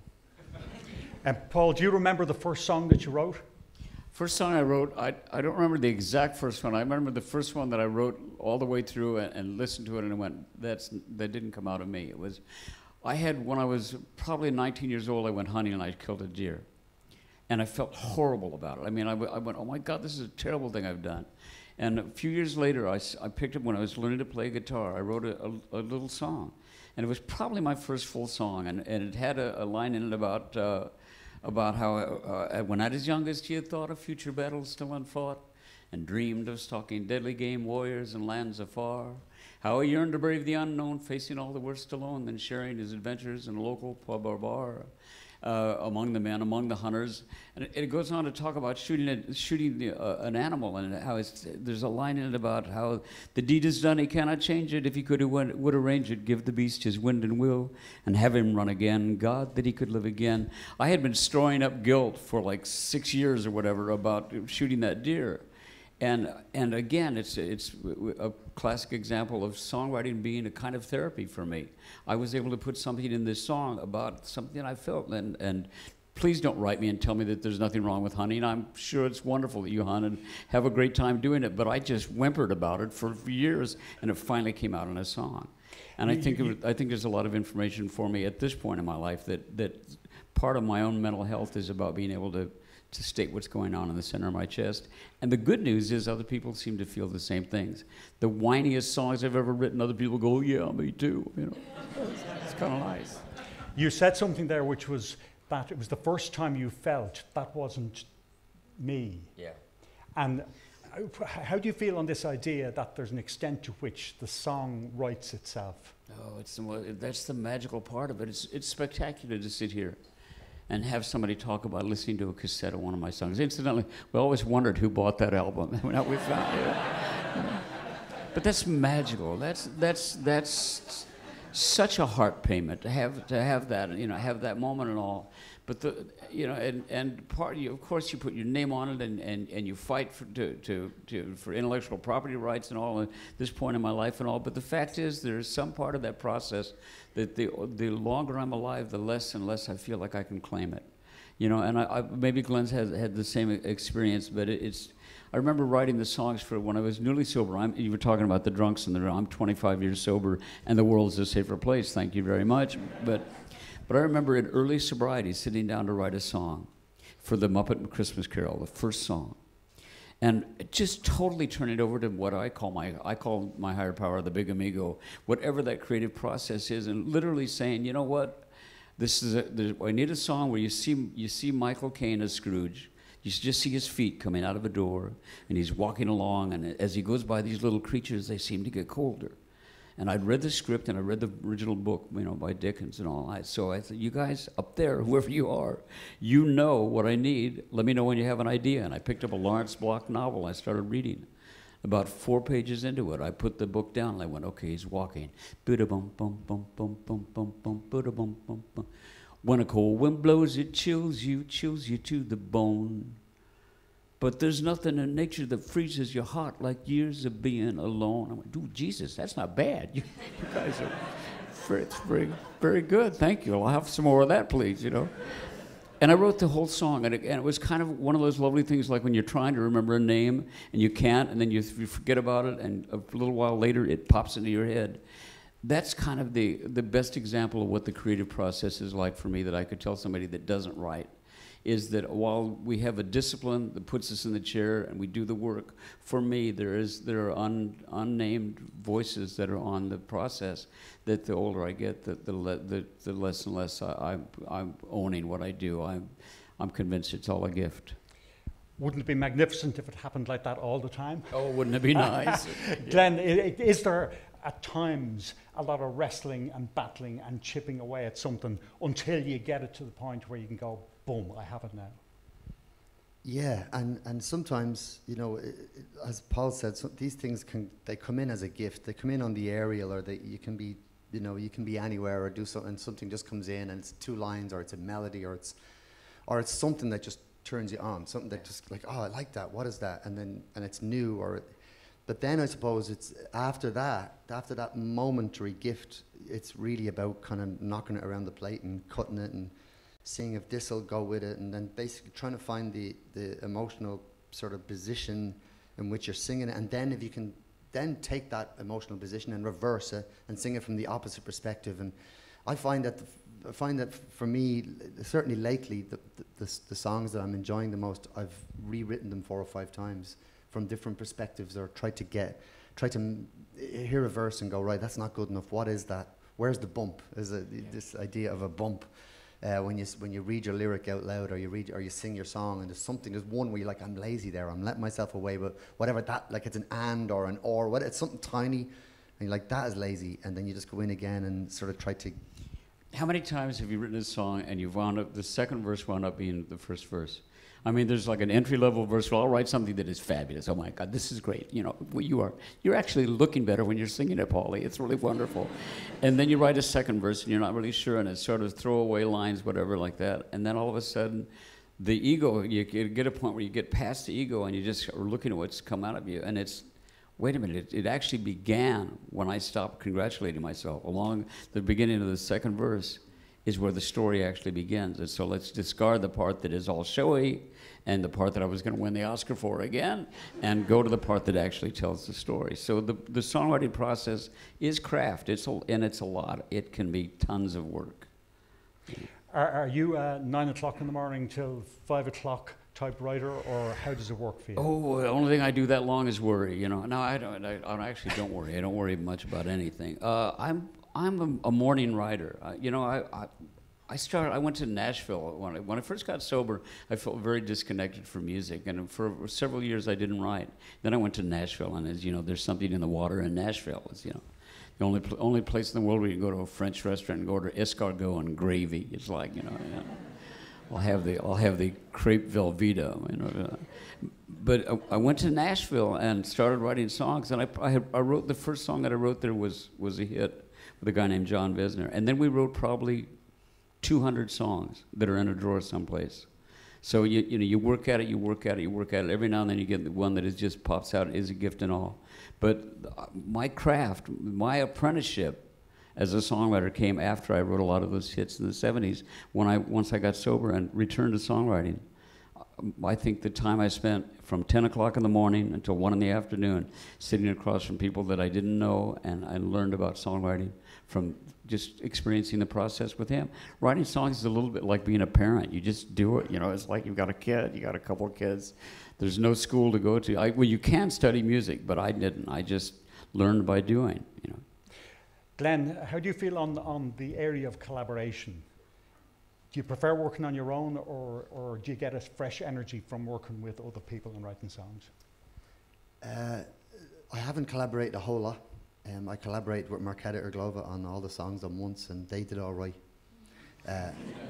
Speaker 7: And Paul, do you remember the first song that you wrote?
Speaker 5: First song I wrote, I, I don't remember the exact first one. I remember the first one that I wrote all the way through and, and listened to it, and I went, that's, that didn't come out of me. It was, I had, when I was probably nineteen years old, I went hunting and I killed a deer. And I felt horrible about it. I mean, I, w- I went, oh my God, this is a terrible thing I've done. And a few years later, I, s- I picked up, when I was learning to play guitar, I wrote a, a, a little song. And it was probably my first full song, and, and it had a, a line in it about, uh, about how uh, when I was youngest, you thought of future battles still unfought, and dreamed of stalking deadly game warriors in lands afar. How he yearned to brave the unknown, facing all the worst alone, then sharing his adventures in a local pub or bar. Uh, among the men, among the hunters, and it, it goes on to talk about shooting a, shooting the, uh, an animal, and how it's, there's a line in it about how the deed is done, he cannot change it. If he could, he would, would arrange it, give the beast his wind and will, and have him run again. God, that he could live again. I had been storing up guilt for like six years or whatever about shooting that deer. And and again, it's it's a classic example of songwriting being a kind of therapy for me. I was able to put something in this song about something I felt, and and please don't write me and tell me that there's nothing wrong with hunting. I'm sure it's wonderful that you hunt and have a great time doing it, but I just whimpered about it for years, and it finally came out in a song. And I think it was, I think there's a lot of information for me at this point in my life that that part of my own mental health is about being able to. to state what's going on in the center of my chest. And the good news is other people seem to feel the same things. The whiniest songs I've ever written, other people go, oh, yeah, me too. You know, it's, it's kind of nice.
Speaker 7: You said something there which was that it was the first time you felt that wasn't me.
Speaker 2: Yeah.
Speaker 7: And how do you feel on this idea that there's an extent to which the song writes itself?
Speaker 5: Oh, it's the, that's the magical part of it. It's, it's spectacular to sit here and have somebody talk about listening to a cassette of one of my songs. Incidentally, we always wondered who bought that album. Now we found it. But that's magical. That's that's that's such a heart payment to have to have that, you know, have that moment and all. But the, you know, and, and part you, of course, you put your name on it, and, and, and you fight for to, to, to for intellectual property rights and all at this point in my life and all. But the fact is, there's some part of that process that the the longer I'm alive, the less and less I feel like I can claim it. You know, and I, I maybe Glen's had had the same experience, but it, it's. I remember writing the songs for when I was newly sober. I'm, you were talking about the drunks and the. I'm twenty-five years sober, and the world's a safer place. Thank you very much, but. But I remember in early sobriety sitting down to write a song for the Muppet Christmas Carol, the first song, and just totally turn it over to what I call my I call my higher power, the big amigo, whatever that creative process is, and literally saying, you know what, this is a, I need a song where you see you see Michael Caine as Scrooge. You just see his feet coming out of a door, and he's walking along, and as he goes by these little creatures, they seem to get colder. And I'd read the script, and I read the original book, you know, by Dickens and all. I, so I said, you guys up there, whoever you are, you know what I need. Let me know when you have an idea. And I picked up a Lawrence Block novel. I started reading. About four pages into it, I put the book down, and I went, okay, he's walking. Bum bum bum bum bum bum bum bum bum bum. When a cold wind blows, it chills you, chills you to the bone. But there's nothing in nature that freezes your heart like years of being alone. I went, dude, Jesus, that's not bad. You, you guys are very, very, very good. Thank you. I'll have some more of that, please, you know. And I wrote the whole song, and it, and it was kind of one of those lovely things like when you're trying to remember a name, and you can't, and then you, you forget about it, and a little while later, it pops into your head. That's kind of the, the best example of what the creative process is like for me that I could tell somebody that doesn't write. Is that while we have a discipline that puts us in the chair and we do the work, for me there is there are un, unnamed voices that are on the process that the older I get, the the, le, the, the less and less I, I'm, I'm owning what I do. I'm, I'm convinced it's all a gift.
Speaker 7: Wouldn't it be magnificent if it happened like that all the time?
Speaker 5: Oh, wouldn't it be nice?
Speaker 7: Glen, is there at times a lot of wrestling and battling and chipping away at something until you get it to the point where you can go, boom, I have it now?
Speaker 6: Yeah, and, and sometimes, you know, it, it, as Paul said, so these things can, they come in as a gift. They come in on the aerial, or they, you can be, you know, you can be anywhere or do something, and something just comes in and it's two lines, or it's a melody, or it's, or it's something that just turns you on, something that just like, oh, I like that, what is that? And then, and it's new, or, but then I suppose it's after that, after that momentary gift, it's really about kind of knocking it around the plate and cutting it and seeing if this will go with it, and then basically trying to find the, the emotional sort of position in which you're singing it, and then if you can then take that emotional position and reverse it and sing it from the opposite perspective. And I find that the, I find that for me, certainly lately, the, the, the, the songs that I'm enjoying the most, I've rewritten them four or five times from different perspectives, or tried to get, try to m- hear a verse and go, right, that's not good enough. What is that? Where's the bump? Is a, yeah. This idea of a bump. Uh, when you when you read your lyric out loud, or you read or you sing your song, and there's something, there's one where you're like, I'm lazy there, I'm letting myself away, but whatever that, like it's an and or an or, what it's something tiny, and you're like, that is lazy, and then you just go in again and sort of try to.
Speaker 5: How many times have you written a song and you've wound up, the second verse wound up being the first verse? I mean, there's like an entry-level verse. Well, I'll write something that is fabulous. Oh my God, this is great. You know, well, you are you're actually looking better when you're singing it, Paulie. It's really wonderful. And then you write a second verse, and you're not really sure, and it's sort of throwaway lines, whatever, like that. And then all of a sudden, the ego, you get a point where you get past the ego, and you just are looking at what's come out of you, and it's, wait a minute, it, it actually began when I stopped congratulating myself. Along the beginning of the second verse is where the story actually begins. And so let's discard the part that is all showy and the part that I was going to win the Oscar for again, and go to the part that actually tells the story. So the, the songwriting process is craft, it's a, and it's a lot. It can be tons of work.
Speaker 7: Are, are you uh, nine o'clock in the morning till five o'clock type writer, or how does it work for you?
Speaker 5: Oh, the only thing I do that long is worry, you know. No, I don't, I, I actually don't worry. I don't worry much about anything. Uh, I'm I'm a, a morning writer. Uh, you know, I, I I started. I went to Nashville when I, when I first got sober. I felt very disconnected from music, and for several years I didn't write. Then I went to Nashville, and as you know, there's something in the water in Nashville. It's, you know, the only pl- only place in the world where you can go to a French restaurant and order escargot and gravy. It's like, you know, you know I'll have the I'll have the crepe Velveeta. You know, uh, but I, I went to Nashville and started writing songs, and I, I, had, I wrote the first song that I wrote there was was a hit with a guy named John Visner, and then we wrote probably two hundred songs that are in a drawer someplace. So you you know you work at it, you work at it, you work at it. Every now and then you get the one that is just pops out, is a gift and all. But my craft, my apprenticeship as a songwriter came after I wrote a lot of those hits in the seventies. When I once I got sober and returned to songwriting, I think the time I spent from ten o'clock in the morning until one in the afternoon sitting across from people that I didn't know, and I learned about songwriting from just experiencing the process with him. Writing songs is a little bit like being a parent. You just do it, you know, it's like you've got a kid, you got a couple of kids. There's no school to go to. I, well, you can study music, but I didn't. I just learned by doing, you know.
Speaker 7: Glen, how do you feel on, on the area of collaboration? Do you prefer working on your own, or, or do you get a fresh energy from working with other people and writing songs?
Speaker 6: Uh, I haven't collaborated a whole lot. Um, I collaborated with Marquetta or Glova on all the songs on once, and they did all right. Uh,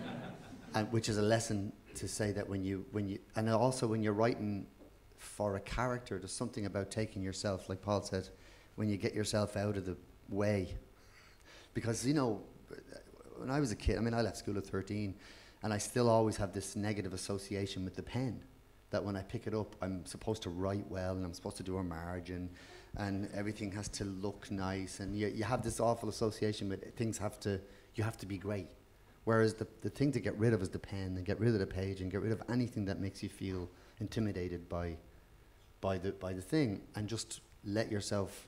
Speaker 6: and which is a lesson to say that when you, when you, and also when you're writing for a character, there's something about taking yourself, like Paul said, when you get yourself out of the way. Because, you know, when I was a kid, I mean, I left school at thirteen, and I still always have this negative association with the pen, that when I pick it up, I'm supposed to write well, and I'm supposed to do a margin, and everything has to look nice, and you, you have this awful association with things have to, you have to be great. Whereas the, the thing to get rid of is the pen, and get rid of the page, and get rid of anything that makes you feel intimidated by, by, the, by the thing, and just let yourself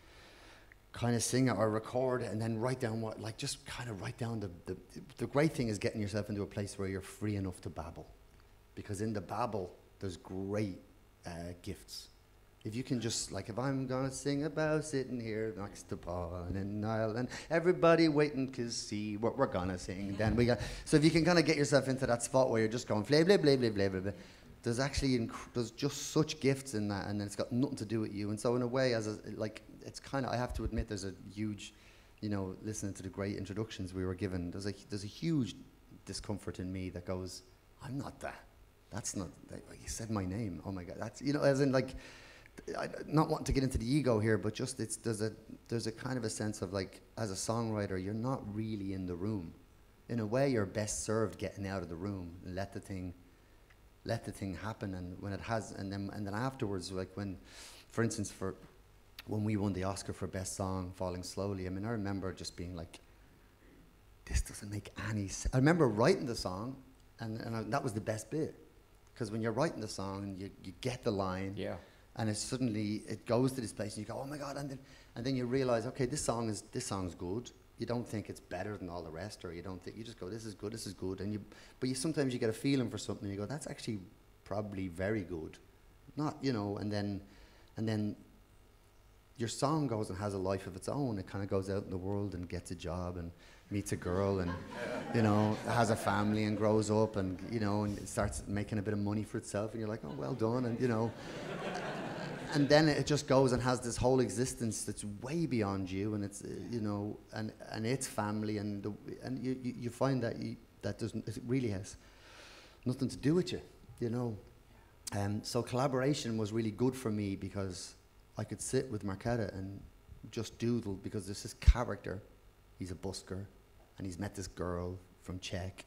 Speaker 6: kind of sing it or record it, and then write down what, like just kind of write down the, the, the great thing is getting yourself into a place where you're free enough to babble. Because in the babble, there's great uh, gifts. If you can just, like, if I'm gonna sing about sitting here next to Paul and Niall and everybody waiting to see what we're gonna sing, then we got, so if you can kind of get yourself into that spot where you're just going blah, blah, blah, blah, blah, blah, blah, there's actually, inc there's just such gifts in that, and it's got nothing to do with you. And so in a way, as a, like, it's kind of, I have to admit, there's a huge, you know, listening to the great introductions we were given, there's a, there's a huge discomfort in me that goes, I'm not that. That's not, that, like, you said my name, oh my God, that's, you know, as in like, I, not wanting to get into the ego here, but just it's, there's a, there's a kind of a sense of like, as a songwriter, you're not really in the room. In a way, you're best served getting out of the room and let the thing, let the thing happen. And when it has, and then, and then afterwards, like when, for instance, for, when we won the Oscar for Best Song, Falling Slowly, I mean, I remember just being like, this doesn't make any sense. I remember writing the song, and, and I, that was the best bit. Because when you're writing the song, and you, you get the line,
Speaker 5: yeah.
Speaker 6: and it suddenly, it goes to this place, and you go, oh my God, and then, and then you realize, okay, this song is, this song's good. You don't think it's better than all the rest, or you don't think, you just go, this is good, this is good, and you, but you sometimes you get a feeling for something, and you go, that's actually probably very good. Not, you know, and then, and then your song goes and has a life of its own. It kind of goes out in the world and gets a job and meets a girl and, you know, has a family and grows up and, you know, and it starts making a bit of money for itself, and you're like, oh, well done, and, you know. And then it just goes and has this whole existence that's way beyond you, and it's, uh, you know, and, and its family, and the, and you, you, you find that you, that doesn't, it really has nothing to do with you, you know. Um, so collaboration was really good for me because I could sit with Marquetta and just doodle, because there's this character, he's a busker, and he's met this girl from Czech,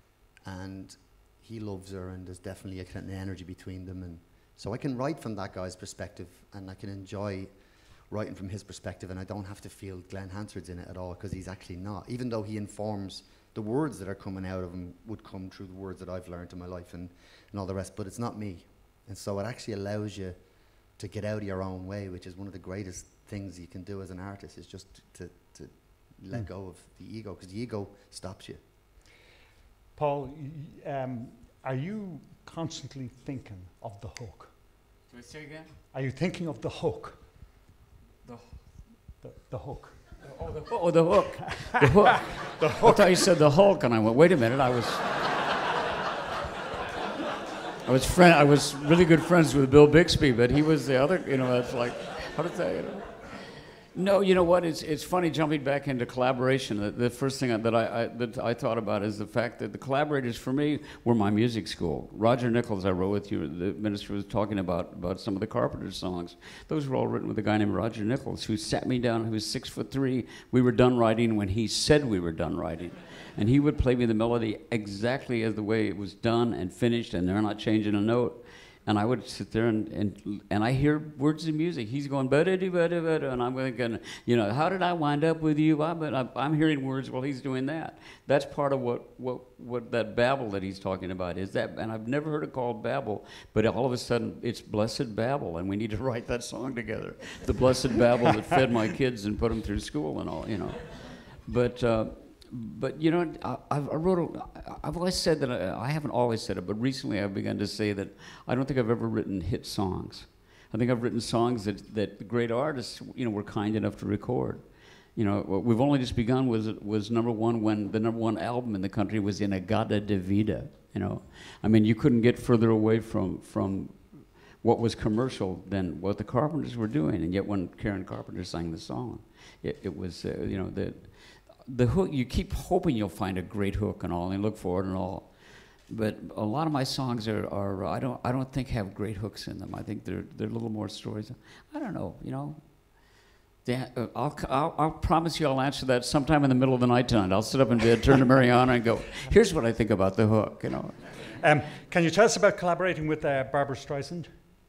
Speaker 6: and he loves her, and there's definitely a kind of energy between them, and so I can write from that guy's perspective, and I can enjoy writing from his perspective, and I don't have to feel Glen Hansard's in it at all, because he's actually not. Even though he informs, the words that are coming out of him would come through the words that I've learned in my life and, and all the rest, but it's not me. And so it actually allows you to get out of your own way, which is one of the greatest things you can do as an artist, is just to, to let mm. go of the ego, because the ego stops you.
Speaker 7: Paul, y um, are you constantly thinking of the hook?
Speaker 5: Do I say again?
Speaker 7: Are you thinking of the hook?
Speaker 5: The,
Speaker 7: the, the hook.
Speaker 5: Oh, the, oh, the hook. The hook. The hook. I thought you said the Hulk, and I went, wait a minute, I was... I was friend. I was really good friends with Bill Bixby, but he was the other, you know, it's like, how did that, you know? No, you know what? It's it's funny jumping back into collaboration. The, the first thing that I, I that I thought about is the fact that the collaborators for me were my music school. Roger Nichols, I wrote with you. The minister was talking about about some of the Carpenters songs. Those were all written with a guy named Roger Nichols, who sat me down. He was six foot three. We were done writing when he said we were done writing, and he would play me the melody exactly as the way it was done and finished, and they're not changing a note. And I would sit there and, and and I hear words of music. He's going ba-da-dee-ba-da-ba-da, and I'm thinking, you know, how did I wind up with you? I'm, I'm hearing words while he's doing that. That's part of what, what what that babble that he's talking about is that. And I've never heard it called babble, but all of a sudden it's blessed babble, and we need to write that song together. The blessed babble that fed my kids and put them through school and all, you know. But. Uh, But you know, I, I wrote. A, I've always said that I, I haven't always said it, but recently I've begun to say that I don't think I've ever written hit songs. I think I've written songs that that the great artists, you know, were kind enough to record. You know, what we've only just begun was was number one when the number one album in the country was Inagada de Vida. You know, I mean, you couldn't get further away from from what was commercial than what the Carpenters were doing, and yet when Karen Carpenter sang the song, it, it was uh, you know the. The hook, you keep hoping you'll find a great hook and all, and look for it and all. But a lot of my songs are, are I don't, I don't think have great hooks in them. I think they're, they're a little more stories. I don't know, you know. They, uh, I'll, I'll, I'll promise you I'll answer that sometime in the middle of the night tonight. I'll sit up in bed, turn to Mariana, and go, here's what I think about the hook, you know.
Speaker 7: Um, can you tell us about collaborating with uh, Barbra Streisand?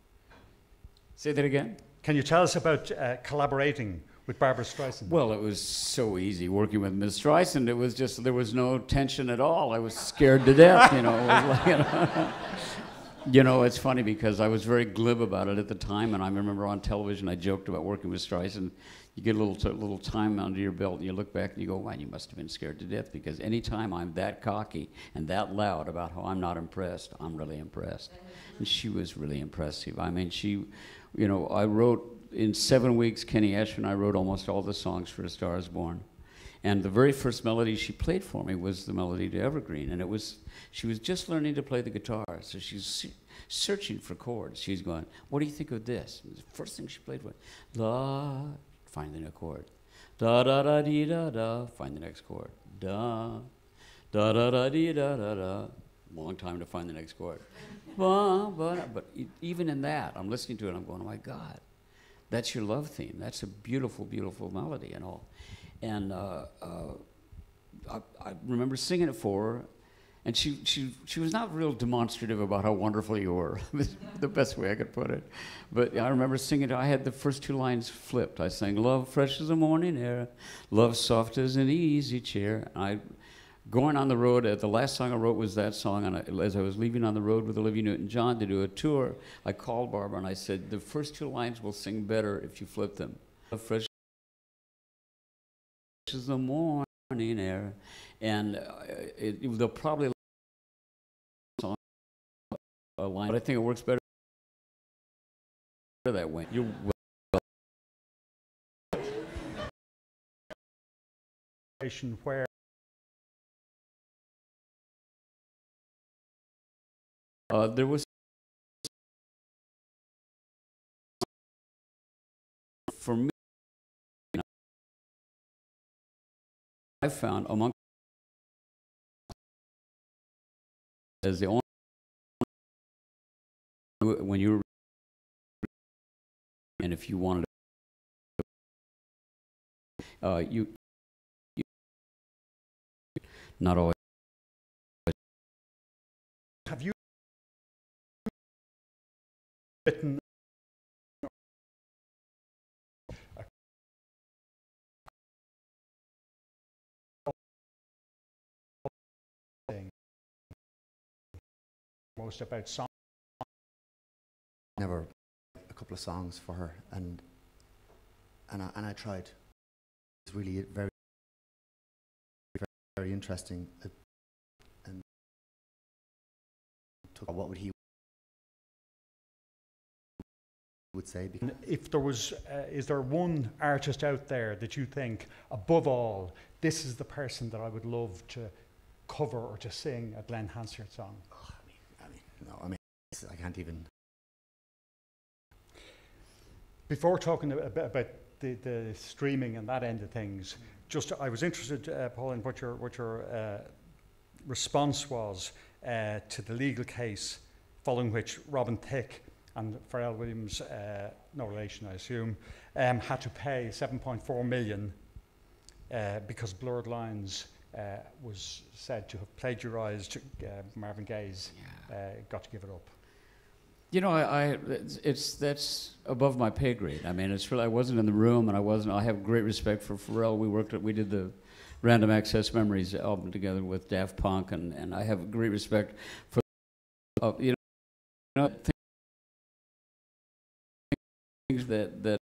Speaker 5: Say that again?
Speaker 7: Can you tell us about uh, collaborating with Barbra Streisand?
Speaker 5: Well, it was so easy working with Miss Streisand. It was just, there was no tension at all. I was scared to death, you know. It was like, you know. You know, it's funny because I was very glib about it at the time, and I remember on television I joked about working with Streisand. You get a little, t- little time under your belt, and you look back and you go, man, you must have been scared to death, because anytime I'm that cocky and that loud about how I'm not impressed, I'm really impressed. And she was really impressive. I mean, she, you know, I wrote, in seven weeks, Kenny Escher and I wrote almost all the songs for A Star Is Born. And the very first melody she played for me was the melody to Evergreen. And it was, she was just learning to play the guitar. So she's se- searching for chords. She's going, what do you think of this? And the first thing she played was, la, find the new chord. Da da da dee da da, find the next chord. Da, da da da dee da da da. Long time to find the next chord. Ba, ba, but e- even in that, I'm listening to it, I'm going, oh my God. That's your love theme. That's a beautiful, beautiful melody and all. And uh, uh, I, I remember singing it for her, and she, she, she was not real demonstrative about how wonderful you were. The best way I could put it. But I remember singing it. I had the first two lines flipped. I sang, love fresh as the morning air, love soft as an easy chair. And I, going on the road, uh, the last song I wrote was that song, and I, as I was leaving on the road with Olivia Newton-John to do a tour, I called Barbara and I said, the first two lines will sing better if you flip them. Fresh as the morning air, and uh, it, it, they'll probably song a line, but I think it works better that way. You're
Speaker 7: where
Speaker 5: Uh, there was, for me, I found among as the only when you were, and if you wanted to, uh, you, you not always.
Speaker 7: Have you written most about song?
Speaker 6: Never a couple of songs for her, and and I, and I tried. It's really very very, very interesting. Uh, and took what would he would say.
Speaker 7: If there was, uh, is there one artist out there that you think, above all, this is the person that I would love to cover or to sing a Glen Hansard song?
Speaker 6: Oh, I mean, I mean, no, I mean, I can't even.
Speaker 7: Before talking a bit about the, the streaming and that end of things. Just, I was interested, uh, Paul, in what your, what your uh, response was uh, to the legal case following which Robin Thicke and Pharrell Williams, uh, no relation I assume, um, had to pay seven point four million uh, because Blurred Lines uh, was said to have plagiarized uh, Marvin Gaye's, yeah. uh, Got to Give It Up.
Speaker 5: You know, I, I it's, it's that's above my pay grade. I mean, it's really, I wasn't in the room, and I wasn't. I have great respect for Pharrell. We worked, at, we did the Random Access Memories album together with Daft Punk, and, and I have great respect for, uh, you know, things that that.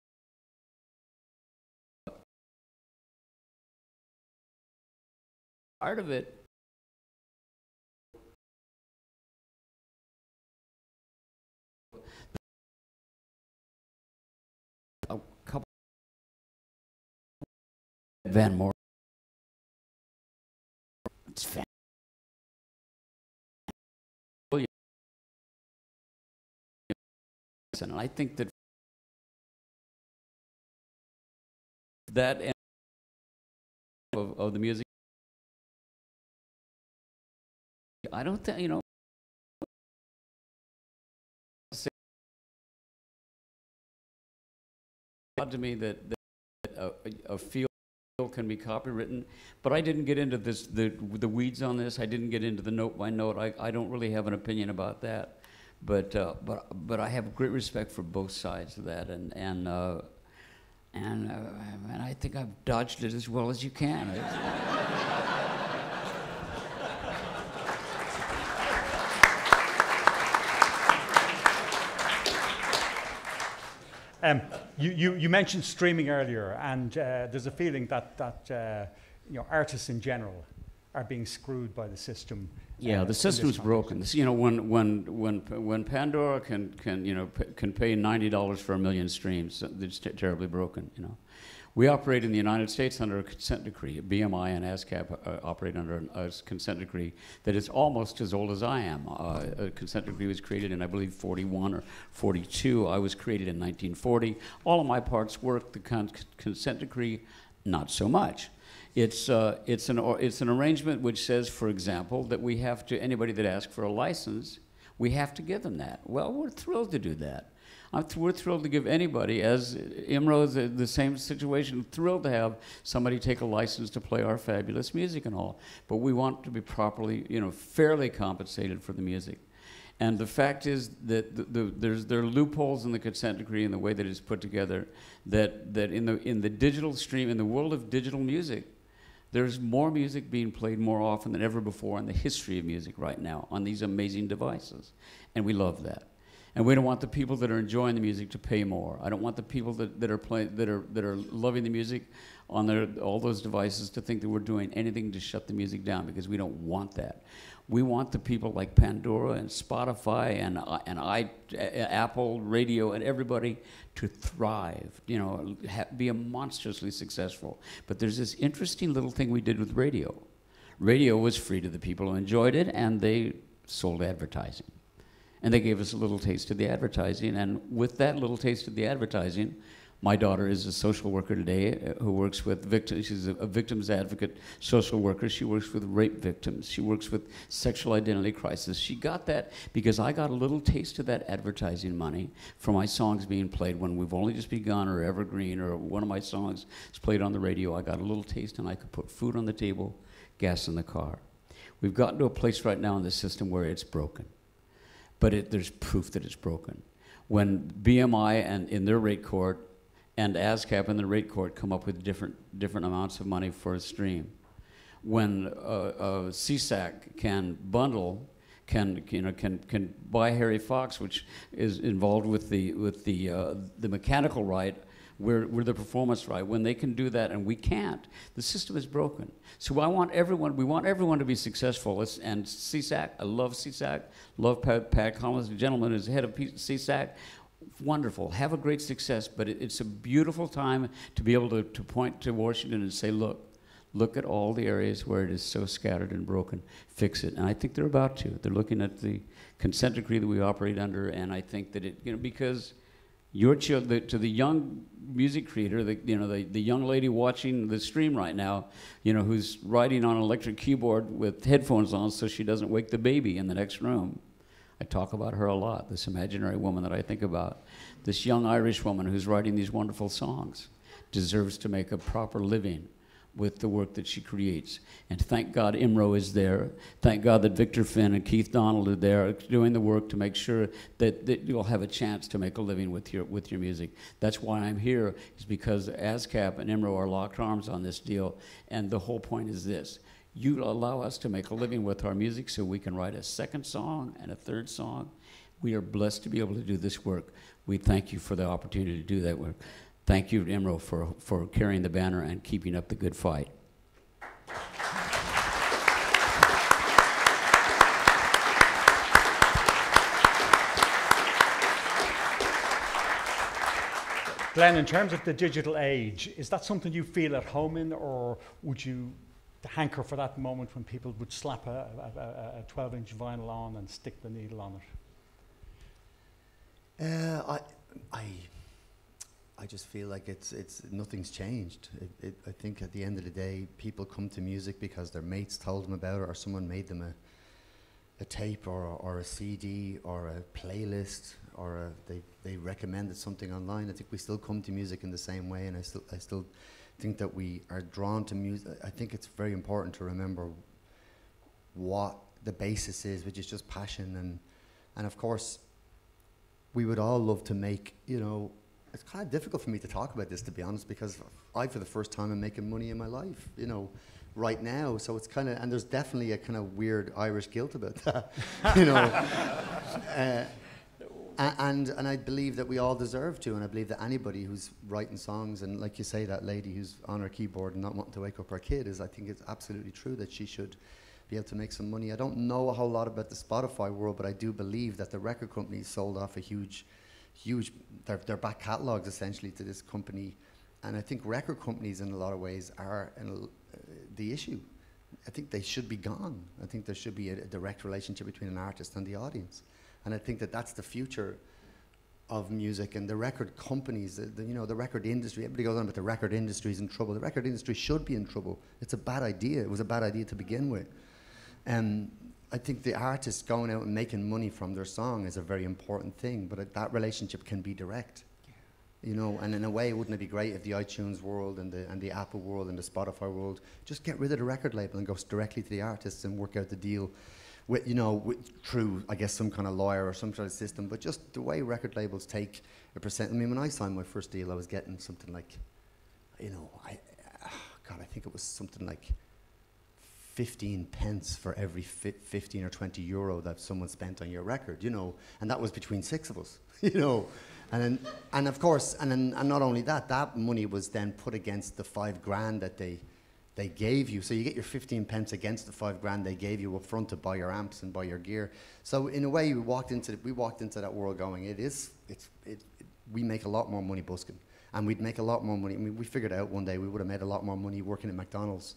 Speaker 5: Part of it. A couple Van Moore. It's fan. And I think that that end of, of the music, I don't think, you know, odd to me that, that a, a field can be copywritten, but I didn't get into this, the the weeds on this. I didn't get into the note by note. I, I don't really have an opinion about that, but uh, but but I have great respect for both sides of that, and and uh, and uh, and I think I've dodged it as well as you can.
Speaker 7: Um, you, you, you mentioned streaming earlier, and uh, there's a feeling that, that uh, you know, artists in general are being screwed by the system.
Speaker 5: Yeah,
Speaker 7: uh,
Speaker 5: the system's broken. This, you know, when when when when Pandora can can you know p can pay ninety dollars for a million streams, it's t terribly broken. You know, we operate in the United States under a consent decree. B M I and ASCAP uh, operate under a consent decree that is almost as old as I am. Uh, a consent decree was created in, I believe, forty-one or forty-two. I was created in nineteen forty. All of my parts work. The con consent decree, not so much. It's uh, it's an or it's an arrangement which says, for example, that we have to anybody that asks for a license, we have to give them that. Well, we're thrilled to do that. I'm th we're thrilled to give anybody, as Imro is the, the same situation, thrilled to have somebody take a license to play our fabulous music and all. But we want to be properly, you know, fairly compensated for the music. And the fact is that the, the, there's, there are loopholes in the consent decree and the way that it's put together, that, that in, the, in the digital stream, in the world of digital music, there's more music being played more often than ever before in the history of music right now on these amazing devices. And we love that. And we don't want the people that are enjoying the music to pay more. I don't want the people that, that are playing, that are that are loving the music on their all those devices to think that we're doing anything to shut the music down, because we don't want that. We want the people like Pandora and Spotify and uh, and I, uh, Apple Radio and everybody to thrive. You know, ha be a monstrously successful. But there's this interesting little thing we did with radio. Radio was free to the people who enjoyed it, and they sold advertising. And they gave us a little taste of the advertising, and with that little taste of the advertising, my daughter is a social worker today uh, who works with victims. She's a, a victims advocate social worker. She works with rape victims. She works with sexual identity crisis. She got that because I got a little taste of that advertising money from my songs being played when We've Only Just Begun or Evergreen or one of my songs is played on the radio. I got a little taste, and I could put food on the table, gas in the car. We've gotten to a place right now in the system where it's broken. But it, there's proof that it's broken. When B M I and in their rate court and ASCAP in the rate court come up with different different amounts of money for a stream, when uh, uh, C S A C can bundle, can you know can can buy Harry Fox, which is involved with the with the uh, the mechanical right, we're we're the performance right. When they can do that and we can't, the system is broken. So I want everyone. We want everyone to be successful. It's, and C S A C, I love C S A C. Love Pat, Pat Collins, the gentleman who's head of C S A C. Wonderful. Have a great success. But it, it's a beautiful time to be able to, to point to Washington and say, look, look at all the areas where it is so scattered and broken. Fix it. And I think they're about to. They're looking at the consent decree that we operate under, and I think that it, you know, because Your chil- the, to the young music creator, the, you know, the, the young lady watching the stream right now, you know, who's writing on an electric keyboard with headphones on so she doesn't wake the baby in the next room. I talk about her a lot, this imaginary woman that I think about. This young Irish woman who's writing these wonderful songs deserves to make a proper living with the work that she creates. And thank God Imro is there. Thank God that Victor Finn and Keith Donald are there doing the work to make sure that, that you'll have a chance to make a living with your, with your music. That's why I'm here, is because ASCAP and Imro are locked arms on this deal. And the whole point is this: you allow us to make a living with our music so we can write a second song and a third song. We are blessed to be able to do this work. We thank you for the opportunity to do that work. Thank you, Imro, for, for carrying the banner and keeping up the good fight.
Speaker 7: Glen, in terms of the digital age, is that something you feel at home in, or would you hanker for that moment when people would slap a, a, a twelve inch vinyl on and stick the needle on it?
Speaker 6: Uh, I, I, I just feel like it's it's nothing's changed. It, it, I think at the end of the day, people come to music because their mates told them about it, or someone made them a a tape, or a, or a C D, or a playlist, or a, they they recommended something online. I think we still come to music in the same way, and I still I still think that we are drawn to music. I think it's very important to remember what the basis is, which is just passion, and and of course, we would all love to make, you know. It's kind of difficult for me to talk about this, to be honest, because I, for the first time, am making money in my life, you know, right now. So it's kind of, and there's definitely a kind of weird Irish guilt about that, you know. uh, and and I believe that we all deserve to, and I believe that anybody who's writing songs, and like you say, that lady who's on her keyboard and not wanting to wake up her kid, is, I think it's absolutely true that she should be able to make some money. I don't know a whole lot about the Spotify world, but I do believe that the record companies sold off a huge huge, their, their back catalogs essentially to this company. And I think record companies in a lot of ways are in a, uh, the issue. I think they should be gone. I think there should be a, a direct relationship between an artist and the audience. And I think that that's the future of music, and the record companies, the, the, you know, the record industry. Everybody goes on about the record industry is in trouble. The record industry should be in trouble. It's a bad idea. It was a bad idea to begin with. And I think the artists going out and making money from their song is a very important thing, but uh, that relationship can be direct. Yeah. You know, and in a way, wouldn't it be great if the iTunes world and the and the Apple world and the Spotify world just get rid of the record label and go directly to the artists and work out the deal with, you know, with, through, I guess, some kind of lawyer or some sort of system, but just the way record labels take a percent. I mean, when I signed my first deal, I was getting something like, you know, I, uh, God, I think it was something like fifteen pence for every fi- fifteen or twenty euro that someone spent on your record, you know, and that was between six of us, you know, and then, and of course, and then, and not only that, that money was then put against the five grand that they they gave you. So you get your fifteen pence against the five grand they gave you up front to buy your amps and buy your gear. So in a way, we walked into we walked into that world going, it is it's it, it we make a lot more money busking, and we'd make a lot more money. I mean, we figured out one day we would have made a lot more money working at McDonald's.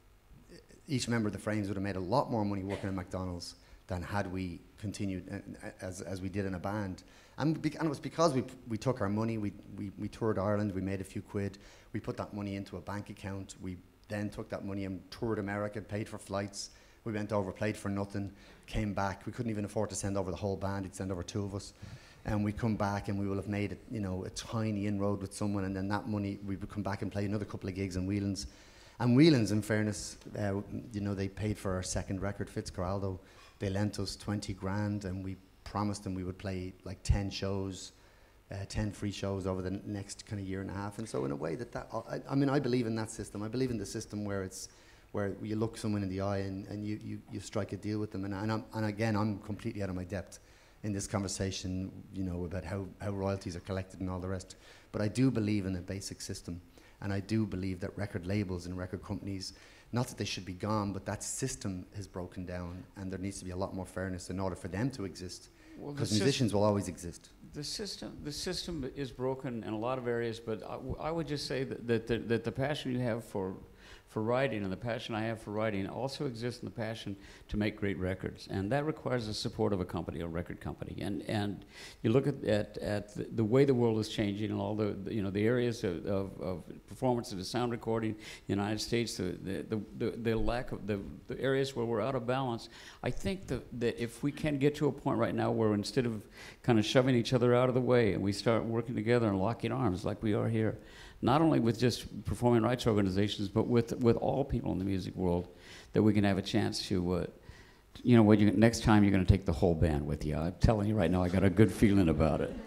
Speaker 6: Each member of the Frames would have made a lot more money working at McDonald's than had we continued uh, as as we did in a band. And, be- and it was because we we took our money, we, we we toured Ireland, we made a few quid, we put that money into a bank account, we then took that money and toured America, paid for flights, we went over, played for nothing, came back. We couldn't even afford to send over the whole band, he'd send over two of us. And we come back and we will have made it, you know, a tiny inroad with someone, and then that money, we would come back and play another couple of gigs in Whelan's. And Whelan's, in fairness, uh, you know, they paid for our second record, Fitzcarraldo. They lent us twenty grand, and we promised them we would play like ten shows, uh, ten free shows over the n- next kind of year and a half. And so in a way that, that uh, I, I mean, I believe in that system. I believe in the system where it's, where you look someone in the eye and, and you, you, you strike a deal with them. And, and, I'm, and again, I'm completely out of my depth in this conversation, you know, about how, how royalties are collected and all the rest. But I do believe in a basic system. And I do believe that record labels and record companies, not that they should be gone, but that system has broken down, and there needs to be a lot more fairness in order for them to exist. Because well, musicians will always exist.
Speaker 5: The system, the system is broken in a lot of areas, but I, w- I would just say that, that, the, that the passion you have for, for writing and the passion I have for writing also exists in the passion to make great records. And that requires the support of a company, a record company. And and you look at at, at the, the way the world is changing and all the, the you know the areas of, of, of performance of the sound recording in the United States, the the, the, the lack of the, the areas where we're out of balance. I think that, that if we can get to a point right now where instead of kind of shoving each other out of the way and we start working together and locking arms like we are here, not only with just performing rights organizations, but with with all people in the music world, that we can have a chance to, uh, you know, what you, next time you're going to take the whole band with you. I'm telling you right now, I got a good feeling about it.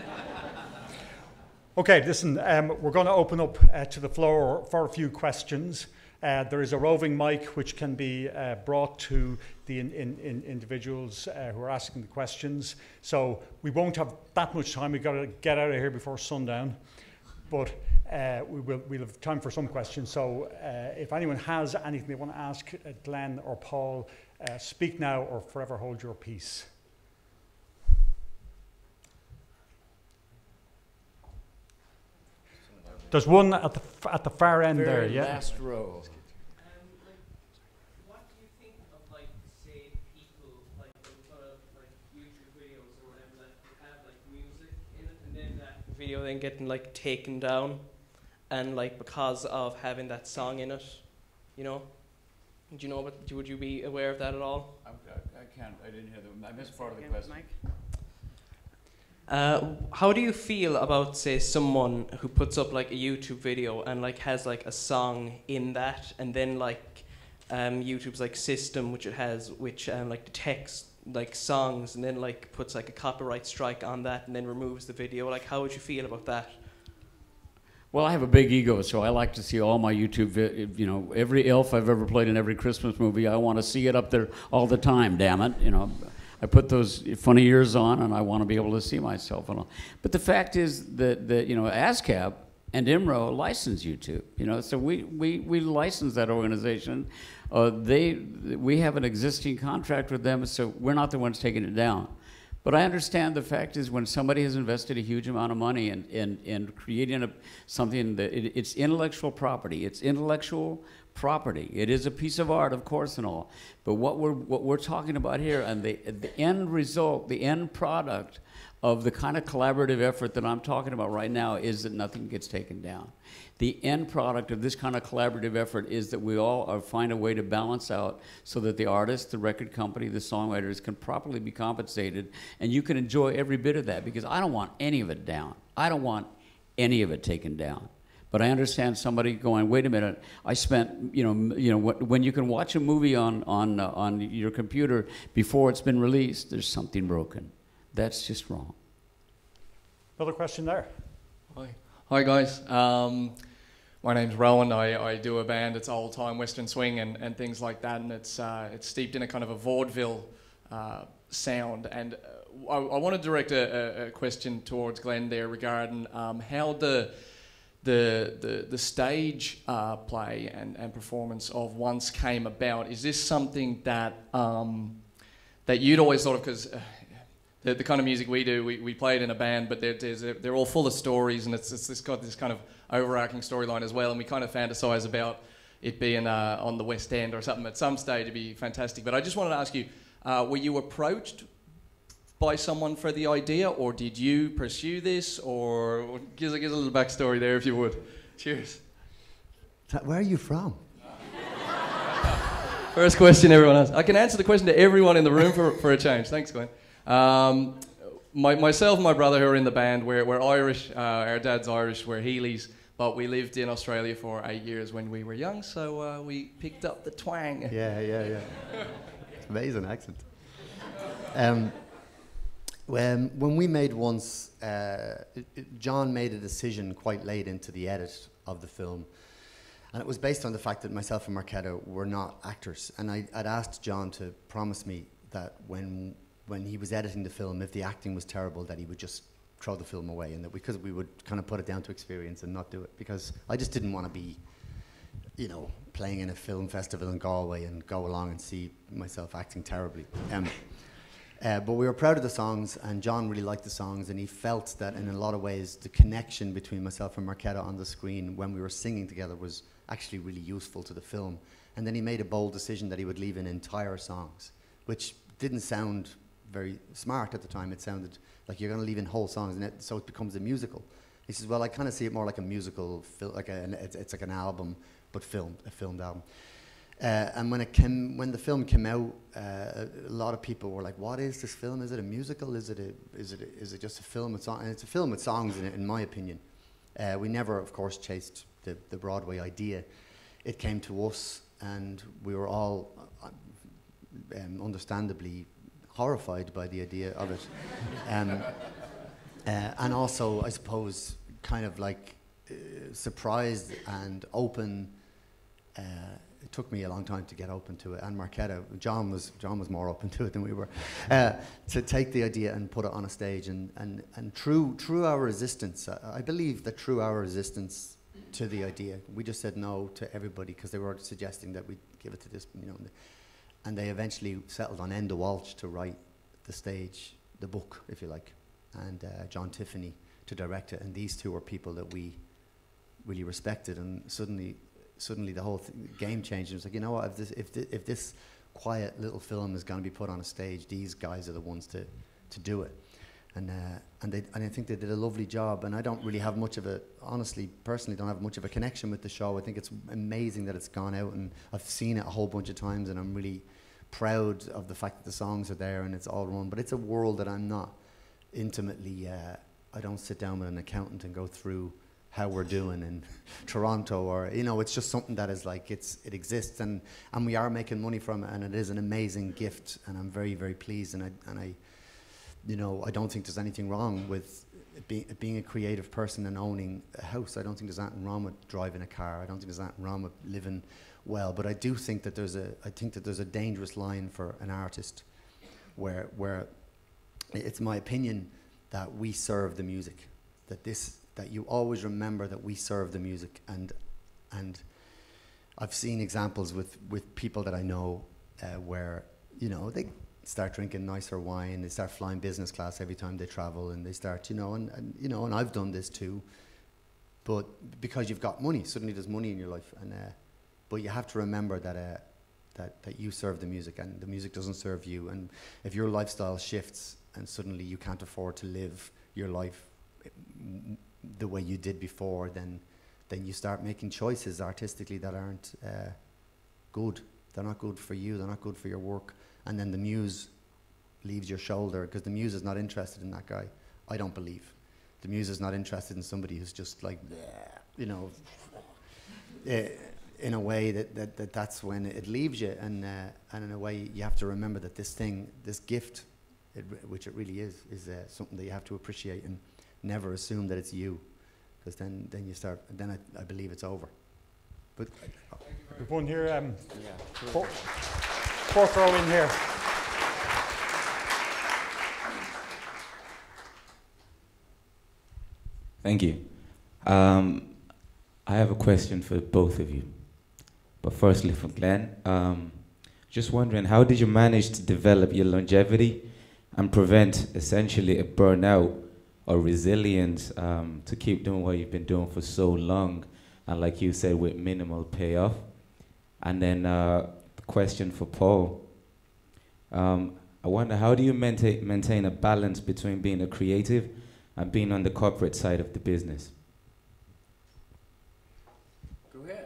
Speaker 7: Okay, listen, um, we're going to open up uh, to the floor for a few questions. Uh, there is a roving mic which can be uh, brought to the in, in, in individuals uh, who are asking the questions. So we won't have that much time. We've got to get out of here before sundown. But uh, we will, we'll have time for some questions. So uh, if anyone has anything they want to ask uh, Glen or Paul, uh, speak now or forever hold your peace. There's one at the, f at the far end
Speaker 5: Very
Speaker 7: there, yeah?
Speaker 5: last row.
Speaker 8: Video then getting like taken down, and like because of having that song in it, you know. Do you know? But would you be aware of that at all?
Speaker 5: I, I can't. I didn't hear the. I missed part of the question.
Speaker 8: Uh, how do you feel about, say, someone who puts up like a YouTube video and like has like a song in that, and then like um, YouTube's like system, which it has, which um, like detects like songs, and then like puts like a copyright strike on that, and then removes the video? Like, how would you feel about that?
Speaker 5: Well, I have a big ego, so I like to see all my YouTube, vi you know, every elf I've ever played in every Christmas movie. I want to see it up there all the time. Damn it, you know. I put those funny ears on, and I want to be able to see myself and all. But the fact is that, that you know, ASCAP and I M R O license YouTube. You know, so we we we license that organization. Uh, they we have an existing contract with them, so we're not the ones taking it down. But I understand the fact is when somebody has invested a huge amount of money in in, in creating a, something that it, it's intellectual property. It's intellectual property. It is a piece of art, of course, and all. But what we're what we're talking about here, and the the end result, the end product of the kind of collaborative effort that I'm talking about right now, is that nothing gets taken down. The end product of this kind of collaborative effort is that we all are find a way to balance out so that the artist, the record company, the songwriters can properly be compensated, and you can enjoy every bit of that, because I don't want any of it down. I don't want any of it taken down. But I understand somebody going, wait a minute, I spent, you know, you know, when you can watch a movie on, on, uh, on your computer before it's been released, there's something broken. That's just wrong.
Speaker 7: Another question there.
Speaker 9: Hi, Hi guys. Um, my name's Rowan. I, I do a band. It's old time Western swing and, and things like that, and it's uh, it's steeped in a kind of a vaudeville uh, sound. And uh, I, I want to direct a, a question towards Glen there regarding um, how the the the, the stage uh, play and, and performance of Once came about. Is this something that um, that you'd always thought of? Because uh, The, the kind of music we do, we, we play it in a band, but they're, they're, they're all full of stories, and it's, it's, it's got this kind of overarching storyline as well, and we kind of fantasize about it being uh, on the West End or something at some stage. It'd be fantastic. But I just wanted to ask you, uh, were you approached by someone for the idea, or did you pursue this, or give, give us a little backstory there if you would. Cheers.
Speaker 6: Where are you from?
Speaker 9: First question everyone asks. I can answer the question to everyone in the room for, for a change. Thanks, Glen. Um, my, myself and my brother who are in the band, we're, we're Irish, uh, our dad's Irish, we're Healy's, but we lived in Australia for eight years when we were young, so uh, we picked up the twang.
Speaker 6: Yeah, yeah, yeah. Amazing accent. Um, when, when we made Once, uh, it, it, John made a decision quite late into the edit of the film, and it was based on the fact that myself and Marketa were not actors, and I, I'd asked John to promise me that when when he was editing the film, if the acting was terrible, that he would just throw the film away, and that because we would kind of put it down to experience and not do it, because I just didn't want to be, you know, playing in a film festival in Galway and go along and see myself acting terribly. Um, uh, but we were proud of the songs, and John really liked the songs, and he felt that in a lot of ways the connection between myself and Marketa on the screen when we were singing together was actually really useful to the film. And then he made a bold decision that he would leave in entire songs, which didn't sound very smart at the time. It sounded like you're going to leave in whole songs, and it, so it becomes a musical. He says, well, I kind of see it more like a musical, fil- like a, it's, it's like an album, but filmed, a filmed album. Uh, and when it came, when the film came out, uh, a lot of people were like, "What is this film? Is it a musical? Is it a, is it a, is it just a film with songs?" And it's a film with songs in it, in my opinion. Uh, we never, of course, chased the, the Broadway idea. It came to us, and we were all uh, um, understandably horrified by the idea of it. um, uh, and also, I suppose, kind of like uh, surprised and open. Uh, it took me a long time to get open to it, and Marquetta, John was John was more open to it than we were, uh, to take the idea and put it on a stage. And and and through through our resistance, I, I believe that through our resistance to the idea, we just said no to everybody because they were suggesting that we give it to this, you know, and they eventually settled on Enda Walsh to write the stage, the book, if you like, and uh, John Tiffany to direct it. And these two were people that we really respected, and suddenly. Suddenly the whole th- game changed. It was like, you know what, if this, if, th- if this quiet little film is going to be put on a stage, these guys are the ones to, to do it. And, uh, and, they, and I think they did a lovely job. And I don't really have much of a, honestly, personally, don't have much of a connection with the show. I think it's amazing that it's gone out, and I've seen it a whole bunch of times, and I'm really proud of the fact that the songs are there and it's all run. But it's a world that I'm not intimately, uh, I don't sit down with an accountant and go through how we're doing in Toronto, or, you know, it's just something that is like, it's it exists, and and we are making money from it, and it is an amazing gift, and I'm very, very pleased. And I and I you know, I don't think there's anything wrong with being being a creative person and owning a house. I don't think there's anything wrong with driving a car. I don't think there's anything wrong with living well. But I do think that there's a I think that there's a dangerous line for an artist where where it's my opinion that we serve the music, that this that you always remember that we serve the music. And and I've seen examples with, with people that I know uh, where, you know, they start drinking nicer wine, they start flying business class every time they travel, and they start, you know, and, and you know, and I've done this too. But because you've got money, suddenly there's money in your life, and uh, but you have to remember that uh, that that you serve the music, and the music doesn't serve you. And if your lifestyle shifts and suddenly you can't afford to live your life the way you did before, then then you start making choices artistically that aren't uh, good. They're not good for you, they're not good for your work. And then the muse leaves your shoulder, because the muse is not interested in that guy, I don't believe. The muse is not interested in somebody who's just like, you know, uh, in a way that, that, that that's when it leaves you. And, uh, and in a way, you have to remember that this thing, this gift, it, which it really is, is uh, something that you have to appreciate, and never assume that it's you, because then, then you start, then I, I believe it's over. But uh,
Speaker 7: we've one here, um,
Speaker 5: Yeah.
Speaker 7: four, fourth row in here.
Speaker 10: Thank you. Um, I have a question for both of you. But firstly for Glen, um, just wondering, how did you manage to develop your longevity and prevent essentially a burnout or resilience um, to keep doing what you've been doing for so long, and like you said, with minimal payoff? And then uh, the question for Paul, um, I wonder, how do you maintain, maintain a balance between being a creative and being on the corporate side of the business?
Speaker 5: Go ahead.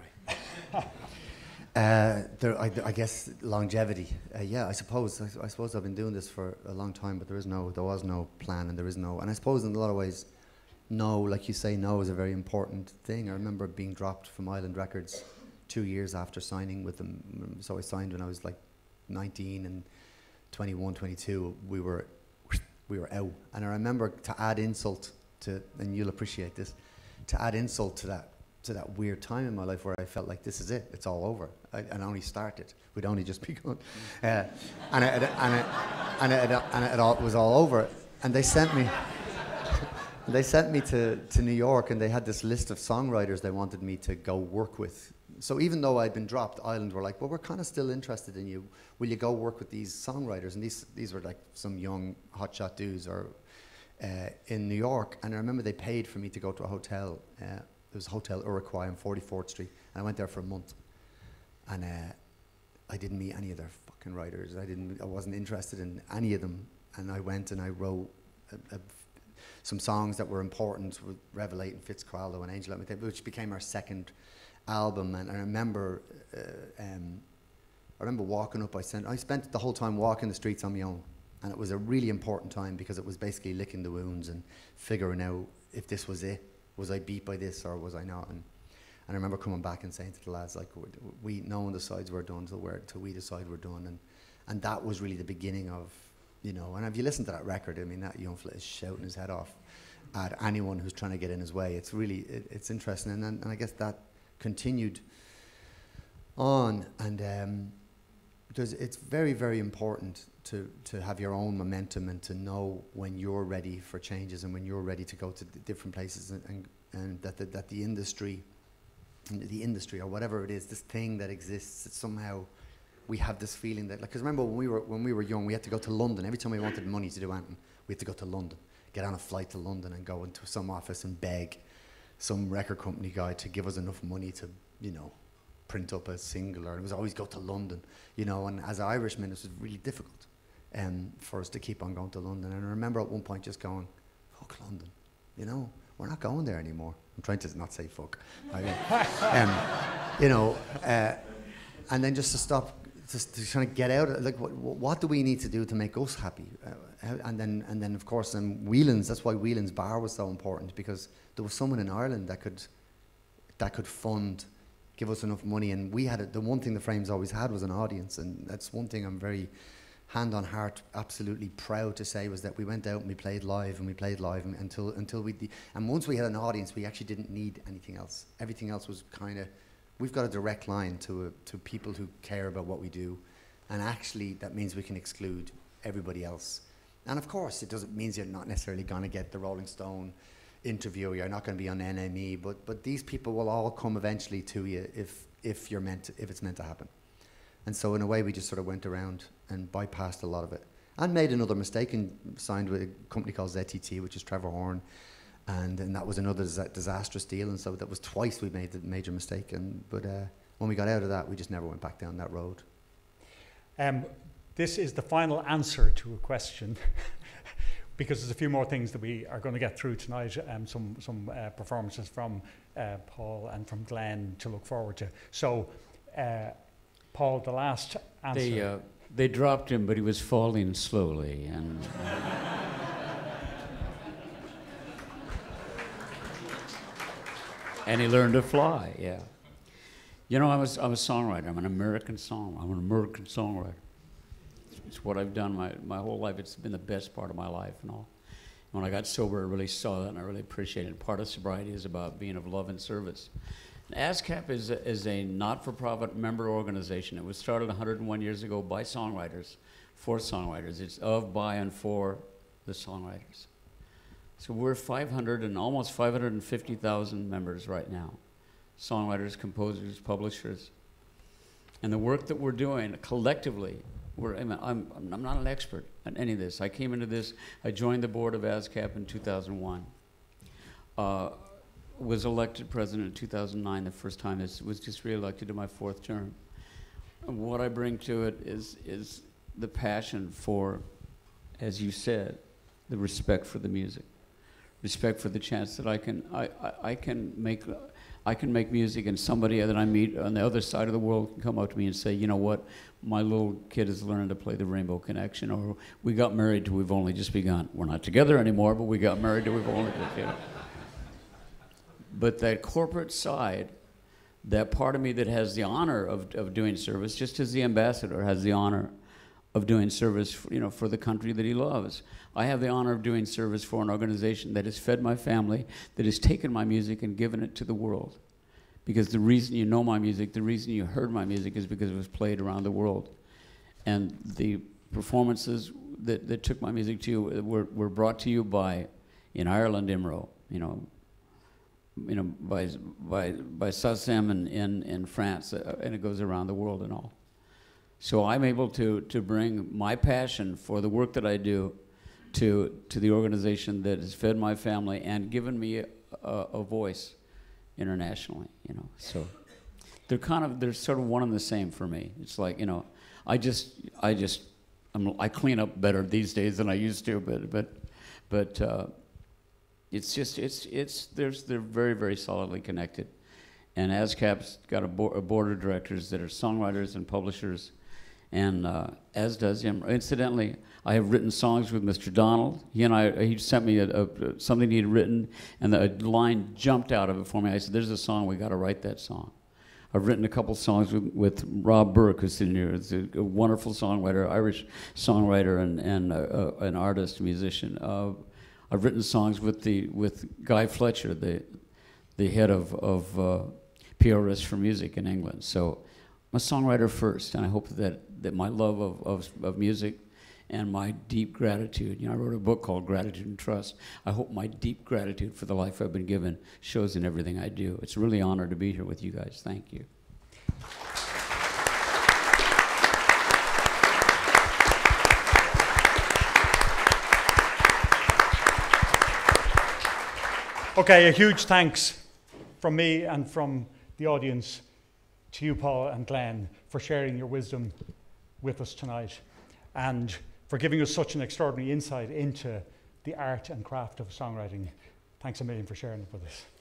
Speaker 6: Uh, there, I, I guess longevity. Uh, yeah, I suppose. I, I suppose I've been doing this for a long time, but there is no, there was no plan, and there is no. And I suppose in a lot of ways, no, like you say, no is a very important thing. I remember being dropped from Island Records two years after signing with them. So I signed when I was like nineteen, and twenty-one, twenty-two, we were we were out. And I remember, to add insult to, and you'll appreciate this, to add insult to that. to that weird time in my life where I felt like this is it, it's all over. I, and I only started, we'd only just begun. Uh, and it, and it, and it, and it all, was all over. And they sent me, they sent me to, to New York, and they had this list of songwriters they wanted me to go work with. So even though I'd been dropped, Ireland were like, well, we're kind of still interested in you. Will you go work with these songwriters? And these, these were like some young hotshot dudes or, uh, in New York. And I remember they paid for me to go to a hotel. Uh, It was Hotel Uruguay on forty-fourth Street, And I went there for a month, and uh, I didn't meet any of their fucking writers. I didn't. I wasn't interested in any of them. And I went and I wrote a, a, some songs that were important with Revelate and Fitzcarraldo and Angel Let Me Take, which became our second album. And I remember, uh, um, I remember walking up. I sent. I spent the whole time walking the streets on my own, and it was a really important time because it was basically licking the wounds and figuring out if this was it. Was I beat by this or was I not? And, and I remember coming back and saying to the lads, like, we, no one decides we're done till, we're, till we decide we're done. And, and that was really the beginning of, you know, and if you listen to that record, I mean, that young fella is shouting his head off at anyone who's trying to get in his way. It's really, it, it's interesting. And, and, and I guess that continued on. And um, because it's very, very important to, to have your own momentum and to know when you're ready for changes and when you're ready to go to different places, and, and, and that, the, that the industry, the industry or whatever it is, this thing that exists, that somehow we have this feeling that, like, because remember when we were when we were young, we had to go to London. Every time we wanted money to do anything, we had to go to London, get on a flight to London and go into some office and beg some record company guy to give us enough money to, you know, print up a single, or it was always go to London, you know, and as Irishmen, it was really difficult um, for us to keep on going to London. And I remember at one point just going, fuck London, you know, we're not going there anymore. I'm trying to not say fuck. I mean, um, you know, uh, and then just to stop, just to try to get out of, like, what, what do we need to do to make us happy? Uh, and then, and then of course, um, Whelan's, that's why Whelan's Bar was so important, because there was someone in Ireland that could, that could fund, give us enough money. And we had, a, the one thing the Frames always had was an audience. And that's one thing I'm very, hand on heart, absolutely proud to say, was that we went out and we played live and we played live and until until we, and once we had an audience, we actually didn't need anything else. Everything else was kind of, we've got a direct line to a, to people who care about what we do, and actually that means we can exclude everybody else. And of course, it doesn't means you're not necessarily going to get the Rolling Stone interview. You're not going to be on N M E, but but these people will all come eventually to you if if you're meant to, if it's meant to happen. And so in a way, we just sort of went around and bypassed a lot of it, and made another mistake and signed with a company called Z T T, which is Trevor Horn, and and that was another dis disastrous deal. And so that was twice we made the major mistake. And but uh, when we got out of that, we just never went back down that road.
Speaker 7: Um, this is the final answer to a question. Because there's a few more things that we are going to get through tonight, um, some some uh, performances from uh, Paul and from Glen to look forward to. So, uh, Paul, the last answer.
Speaker 5: They, uh, they dropped him, but he was falling slowly, and and he learned to fly. Yeah, you know, I was I'm a songwriter. I'm an American song. I'm an American songwriter. It's what I've done my, my whole life. It's been the best part of my life and all. When I got sober, I really saw that, and I really appreciated it. Part of sobriety is about being of love and service. ASCAP is a, is a not-for-profit member organization. It was started one hundred and one years ago by songwriters, for songwriters. It's of, by, and for the songwriters. So we're five hundred and almost five hundred fifty thousand members right now. Songwriters, composers, publishers. And the work that we're doing collectively, We're, I'm, I'm, I'm not an expert at any of this. I came into this, I joined the board of ASCAP in two thousand one. Uh, was elected president in two thousand nine, the first time. This was just re-elected to my fourth term. And what I bring to it is, is the passion for, as you said, the respect for the music. Respect for the chance that I can, I, I, I can make, I can make music, and somebody that I meet on the other side of the world can come up to me and say, you know what, my little kid is learning to play the Rainbow Connection, or we got married till we've only just begun. We're not together anymore, but we got married till we've only just, you know. But that corporate side, that part of me that has the honor of, of doing service, just as the ambassador has the honor of doing service for, you know, for the country that he loves. I have the honor of doing service for an organization that has fed my family, that has taken my music and given it to the world. Because the reason you know my music, the reason you heard my music is because it was played around the world. And the performances that, that took my music to you were, were brought to you by, in Ireland, Imro, you know, you know, by, by, by Sassem in, in, in France, uh, and it goes around the world and all. So I'm able to, to bring my passion for the work that I do to, to the organization that has fed my family and given me a, a voice internationally, you know. So they're kind of, they're sort of one and the same for me. It's like, you know, I just, I just, I'm, I clean up better these days than I used to, but, but, but uh, it's just, it's, it's, there's, they're very, very solidly connected. And ASCAP's got a, bo a board of directors that are songwriters and publishers, and uh, as does him. Incidentally, I have written songs with Mister Donald. He and I, he sent me a, a, something he had written, and the, a line jumped out of it for me. I said, "There's a song, we got to write that song." I've written a couple songs with, with Rob Burke, who's sitting here. He's a, a wonderful songwriter, Irish songwriter, and, and uh, uh, an artist, musician. Uh, I've written songs with the with Guy Fletcher, the the head of of uh, P R S for Music in England. So I'm a songwriter first, and I hope that that my love of, of, of music and my deep gratitude, you know, I wrote a book called Gratitude and Trust. I hope my deep gratitude for the life I've been given shows in everything I do. It's really an honor to be here with you guys. Thank you.
Speaker 7: Okay, a huge thanks from me and from the audience to you, Paul and Glen, for sharing your wisdom with us tonight, and for giving us such an extraordinary insight into the art and craft of songwriting. Thanks a million for sharing it with us.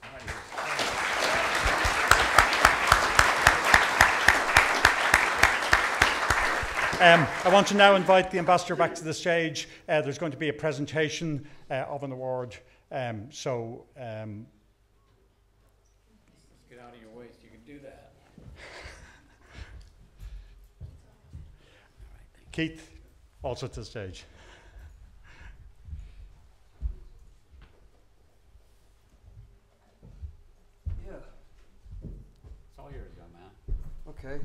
Speaker 7: Um, I want to now invite the ambassador back to the stage. Uh, there's going to be a presentation uh, of an award. Um, so, um,
Speaker 5: Let's get out of your waist. You can do that.
Speaker 7: Keith, also to the stage.
Speaker 4: Yeah.
Speaker 5: It's all yours, young man.
Speaker 4: Okay.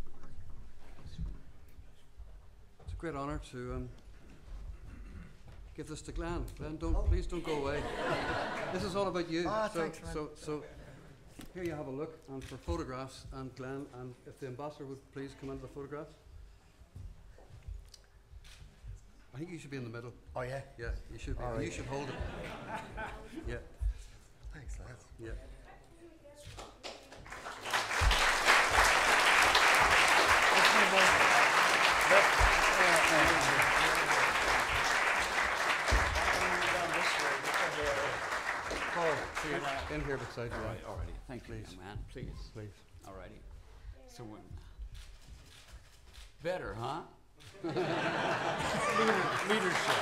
Speaker 4: It's a great honour to um, give this to Glen. Glen, don't, oh. please don't go away. This is all about you.
Speaker 6: Ah,
Speaker 4: so,
Speaker 6: thanks, man.
Speaker 4: so, so here you have a look, and for photographs, and Glen, and if the ambassador would please come into the photographs. I think you should be in the middle.
Speaker 6: Oh, yeah?
Speaker 4: Yeah, you should be.
Speaker 6: All right.
Speaker 4: You should hold it. Yeah.
Speaker 6: Thanks, lads.
Speaker 4: Yeah. Paul, in here beside you.
Speaker 5: All right, all righty. Thank you,
Speaker 4: Please.
Speaker 5: young man. Please.
Speaker 4: Please.
Speaker 5: All righty. So when better, huh? Leadership.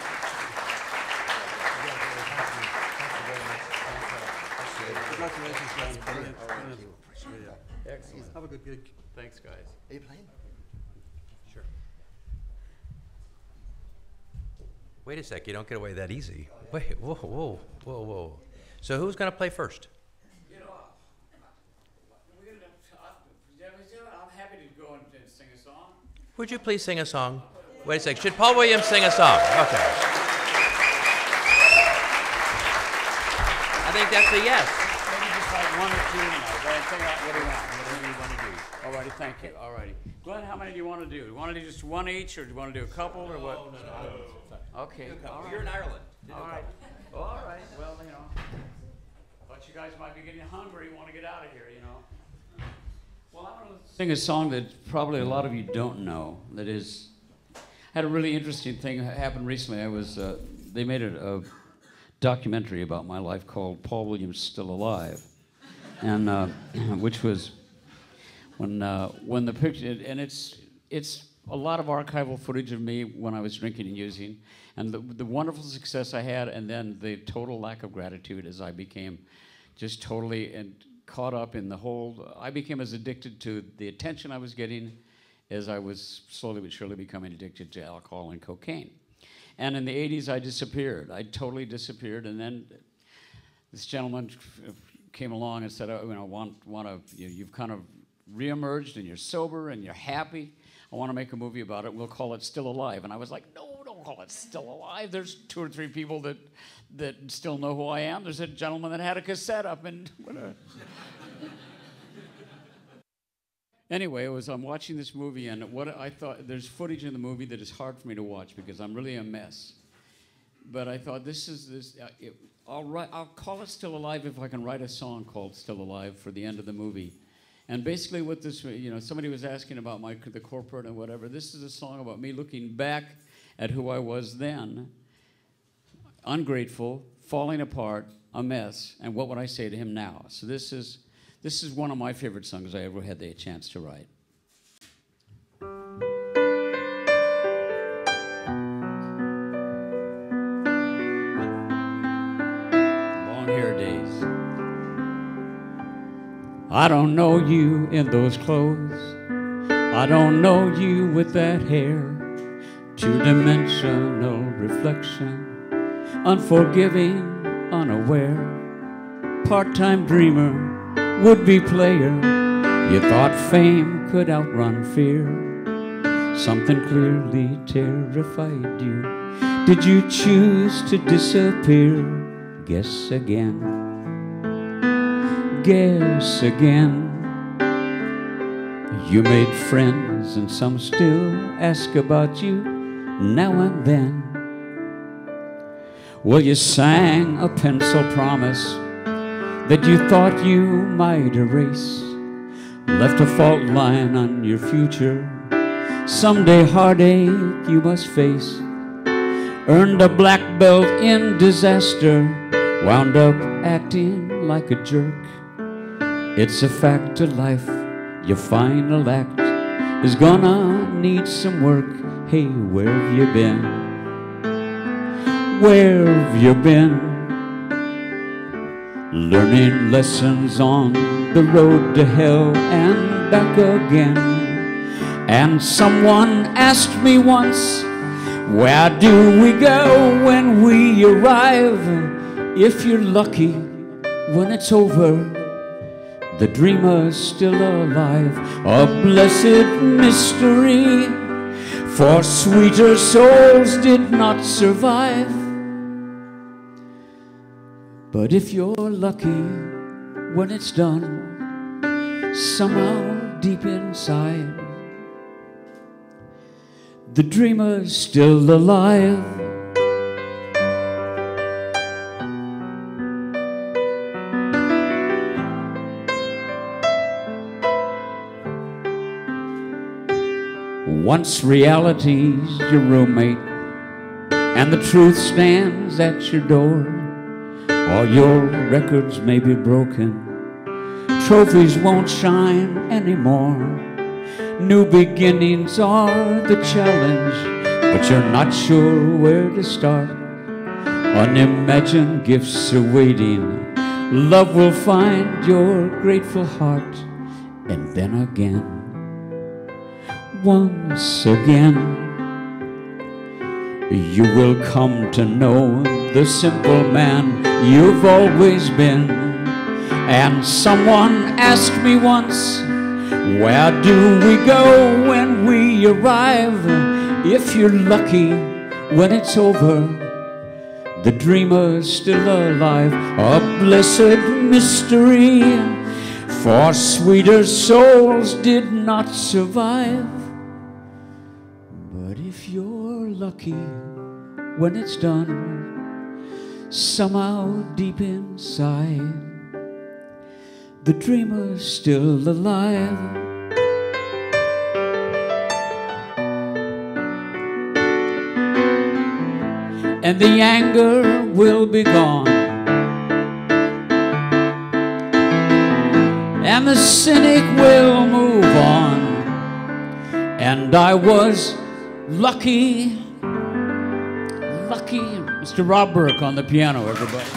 Speaker 4: Congratulations, Glen. Brilliant.
Speaker 6: All right, thank you. Appreciate
Speaker 4: Yeah.
Speaker 6: that.
Speaker 5: Excellent.
Speaker 4: Have a good gig.
Speaker 5: Thanks, guys.
Speaker 6: Are you playing?
Speaker 2: Sure. Wait a sec, you don't get away that easy. Wait, whoa, whoa, whoa, whoa. So who's going to play first?
Speaker 5: You know, we're gonna, I'm happy to go and sing a song.
Speaker 2: Would you please sing a song? Wait a sec, should Paul Williams sing a song? Okay. I think that's a yes.
Speaker 5: Maybe just like one or two, you know. Glenn, sing out what do you want? Whatever you want to do. All righty, thank you. All righty. Glenn, how many do you want to do? Do you want to do just one each, or do you want to do a couple, or what?
Speaker 2: No, no, no.
Speaker 5: Okay.
Speaker 2: All right. You're in Ireland.
Speaker 5: All right. All right. Well, you know, thought you guys might be getting hungry, want to get out of here, you know. Well, I'm going to sing a song that probably a lot of you don't know. That is, had a really interesting thing happen recently. I was, uh, they made a, a documentary about my life called Paul Williams Still Alive, and uh, which was when uh, when the picture, and it's it's a lot of archival footage of me when I was drinking and using, and the, the wonderful success I had, and then the total lack of gratitude as I became just totally and caught up in the whole, I became as addicted to the attention I was getting as I was slowly but surely becoming addicted to alcohol and cocaine. And in the eighties, I disappeared. I totally disappeared, and then this gentleman came along and said, oh, you know, want, want to, you know, you've kind of reemerged and you're sober and you're happy. I want to make a movie about it. We'll call it Still Alive. And I was like, no, don't call it Still Alive. There's two or three people that that still know who I am. There's a gentleman that had a cassette up and whatever. Anyway, it was I'm watching this movie, and what I thought, there's footage in the movie that is hard for me to watch because I'm really a mess. But I thought this is this. Uh, it, I'll write. I'll call it Still Alive if I can write a song called Still Alive for the end of the movie. And basically what this, you know, somebody was asking about my, the corporate and whatever. This is a song about me looking back at who I was then, ungrateful, falling apart, a mess, and what would I say to him now? So this is, this is one of my favorite songs I ever had the chance to write. Long hair days. I don't know you in those clothes. I don't know you with that hair. Two-dimensional reflection, unforgiving, unaware. Part-time dreamer, would-be player. You thought fame could outrun fear. Something clearly terrified you. Did you choose to disappear? Guess again. Guess again. You made friends and some still ask about you now and then. Well, you sang a pencil promise that you thought you might erase. Left a fault line on your future. Someday heartache you must face. Earned a black belt in disaster. Wound up acting like a jerk. It's a fact of life. Your final act is gonna need some work. Hey, where have you been? Where have you been? Learning lessons on the road to hell and back again. And someone asked me once, where do we go when we arrive? If you're lucky, when it's over, the dreamer's still alive. A blessed mystery, for sweeter souls did not survive. But if you're lucky, when it's done, somehow deep inside, the dreamer's still alive. Once reality's your roommate, and the truth stands at your door. All your records may be broken, trophies won't shine anymore. New beginnings are the challenge, but you're not sure where to start. Unimagined gifts are waiting. Love will find your grateful heart. And then again, once again, you will come to know the simple man you've always been. And someone asked me once, where do we go when we arrive? If you're lucky, when it's over, the dreamer's still alive. A blessed mystery, for sweeter souls did not survive. But if you're lucky, when it's done, somehow deep inside, the dreamer's still alive. And the anger will be gone, and the cynic will move on. And I was lucky, lucky. Mister Rob Burke on the piano, everybody.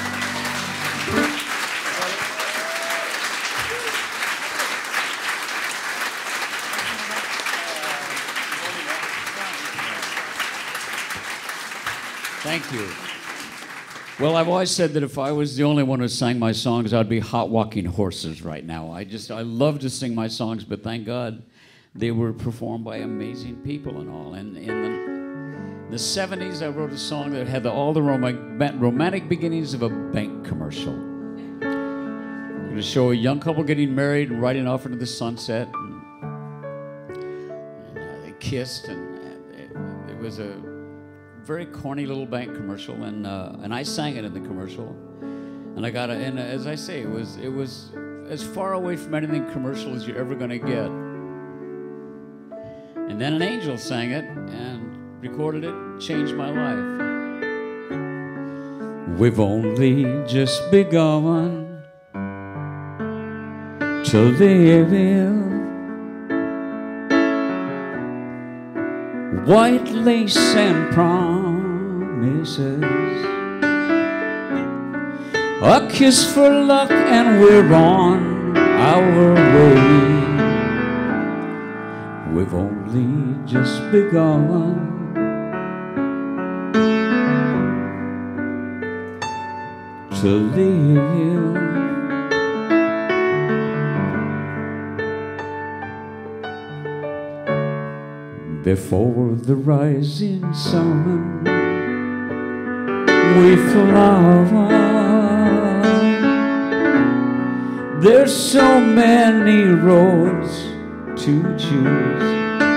Speaker 5: Thank you. Well, I've always said that if I was the only one who sang my songs, I'd be hot walking horses right now. I just, I love to sing my songs, but thank God they were performed by amazing people and all. And in the, the seventies, I wrote a song that had the, all the rom romantic beginnings of a bank commercial. I'm going to show a young couple getting married and riding off into the sunset. And, and uh, they kissed, and it, it was a very corny little bank commercial, and uh, and I sang it in the commercial, and I got a, and as I say, it was it was as far away from anything commercial as you're ever going to get. And then an angel sang it and recorded it, changed my life. We've only just begun to live in white lace and promises, a kiss for luck, and we're on our way. We've only just begun to live. Before the rising sun, we flower. There's so many roads to choose.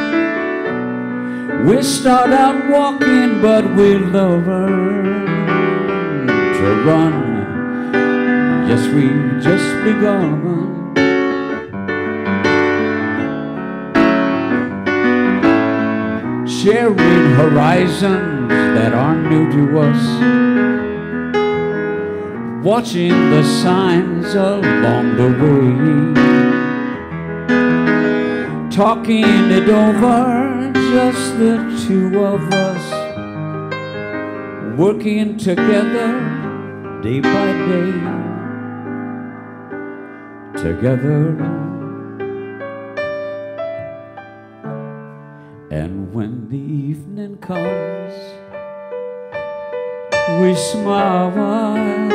Speaker 5: We start out walking, but we learn to run. Yes, we've just begun. Sharing horizons that aren't new to us, watching the signs along the way, talking it over, just the two of us, working together day by day, together. And when the evening comes, we smile.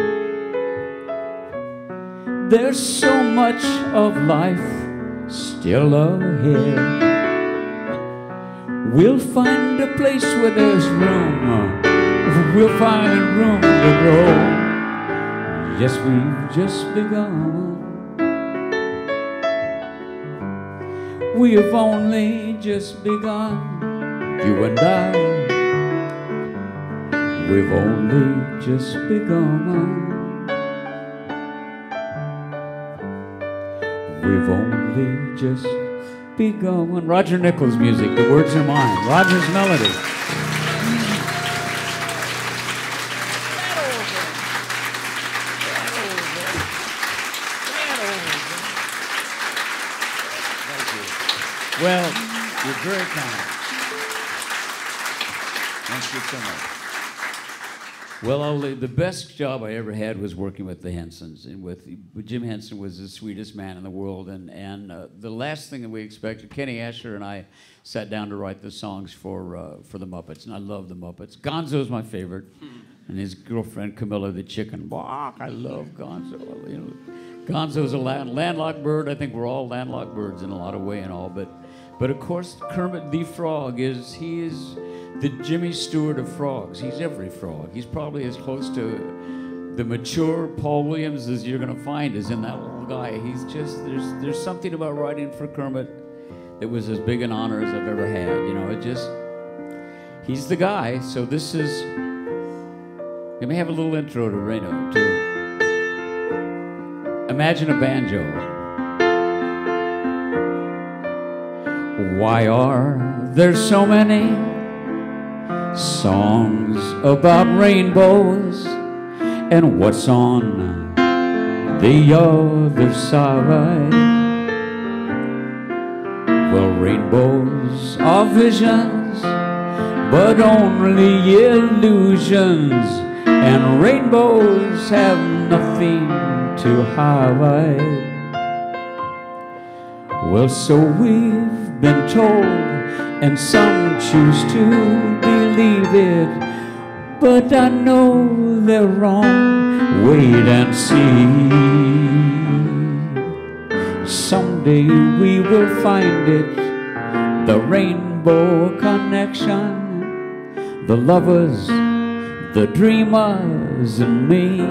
Speaker 5: There's so much of life still ahead. We'll find a place where there's room. We'll find room to grow. Yes, we've just begun. We have only just begun, you and I. We've only just begun. We've only just begun. Roger Nichols' music, the words are mine. Roger's melody. Well, you're very kind. Thank you so much. Well, I'll, the best job I ever had was working with the Hensons. And with Jim Henson was the sweetest man in the world. And, and uh, the last thing that we expected, Kenny Asher and I sat down to write the songs for, uh, for the Muppets. And I love the Muppets. Gonzo's my favorite. And his girlfriend, Camilla the chicken. Bach, I love Gonzo. You know, Gonzo's a land, landlocked bird. I think we're all landlocked birds in a lot of way and all. But But of course, Kermit the Frog is, he is the Jimmy Stewart of frogs. He's every frog. He's probably as close to the mature Paul Williams as you're gonna find is in that little guy. He's just, there's, there's something about writing for Kermit that was as big an honor as I've ever had. You know, it just, he's the guy. So this is, let me have a little intro to Reno too. Imagine a banjo. Why are there so many songs about rainbows? And what's on the other side? Well, rainbows are visions, but only illusions. And rainbows have nothing to hide. Well, so we've been told, and some choose to believe it, but I know they're wrong. Wait and see. Someday we will find it, the rainbow connection, the lovers, the dreamers, and me.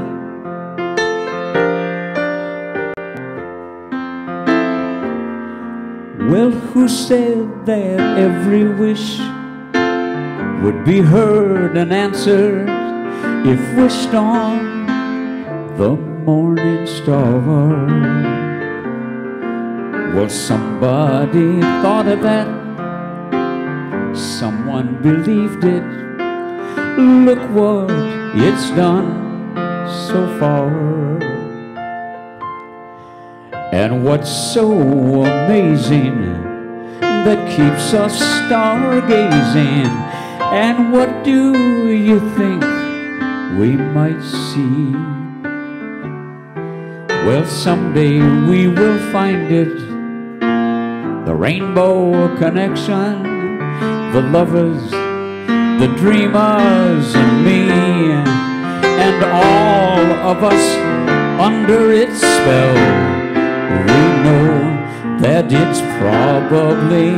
Speaker 5: Well, who said that every wish would be heard and answered if wished on the morning star. Well, somebody thought of that, someone believed it. Look what it's done so far. And what's so amazing that keeps us stargazing? And what do you think we might see? Well, someday we will find it, the rainbow connection, the lovers, the dreamers, and me, and all of us under its spell. We know that it's probably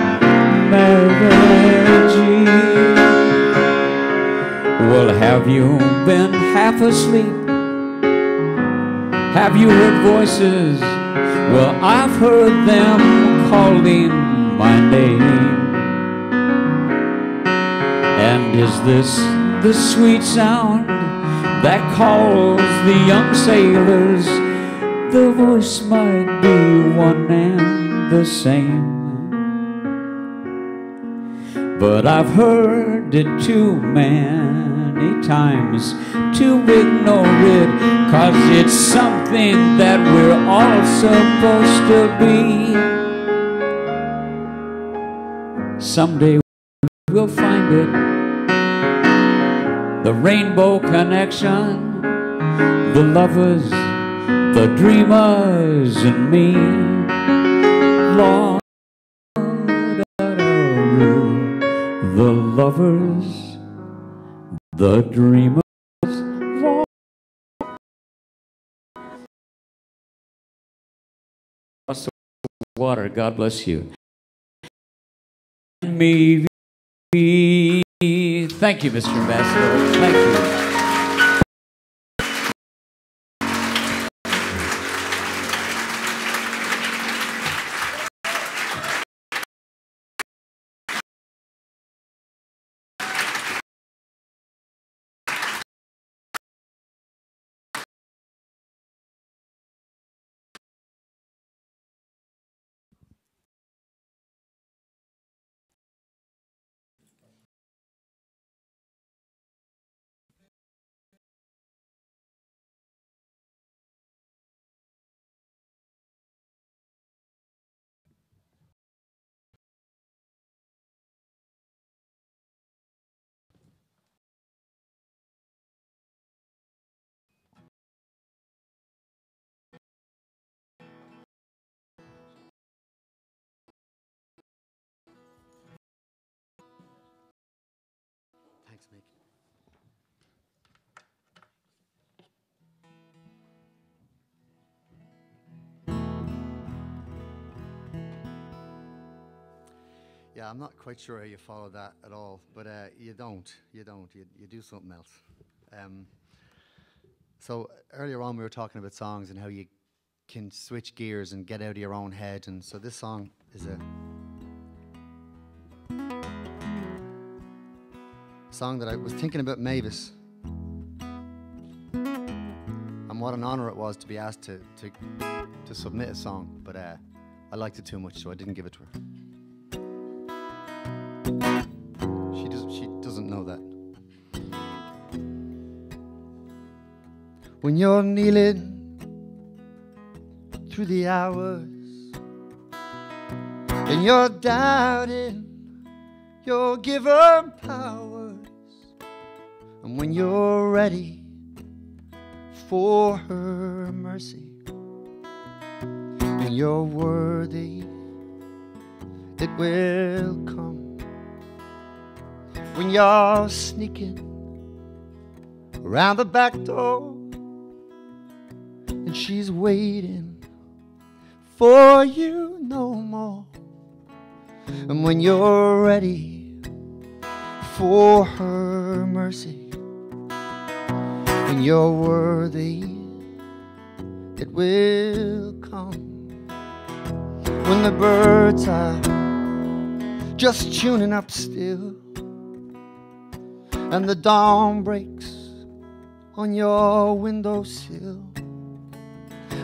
Speaker 5: marriage. Well, have you been half asleep? Have you heard voices? Well, I've heard them calling my name. And is this the sweet sound that calls the young sailors? The voice might be one and the same, but I've heard it too many times to ignore it, 'cause it's something that we're all supposed to be. Someday we'll find it, the rainbow connection, the lovers, the dreamers, and me. Lord, the lovers, the dreamers. Lord. Across the water, God bless you. Me. Thank you, Mister Ambassador. Thank you.
Speaker 6: Thanks, Mick. Yeah, I'm not quite sure how you follow that at all, but uh, you don't. You don't. You, you do something else. Um, so earlier on, we were talking about songs and how you can switch gears and get out of your own head, and so this song is a song that I was thinking about Mavis, and what an honor it was to be asked to to, to submit a song, but uh, I liked it too much, so I didn't give it to her. She doesn't. She doesn't know that. When you're kneeling through the hours and you're doubting your given powers, and when you're ready for her mercy and you're worthy, it will come. When you're sneaking around the back door and she's waiting for you no more, and when you're ready for her mercy and you're worthy, it will come. When the birds are just tuning up still and the dawn breaks on your windowsill,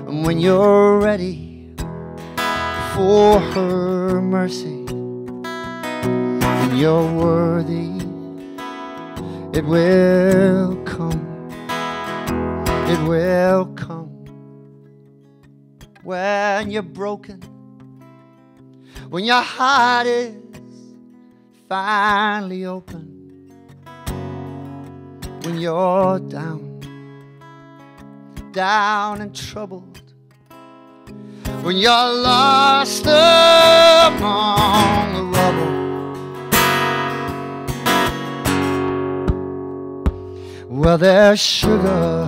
Speaker 6: And when you're ready for her mercy, and you're worthy, it will come. It will come. When you're broken, when your heart is finally open, when you're down, down and troubled, when you're lost among the rubble, well, there's sugar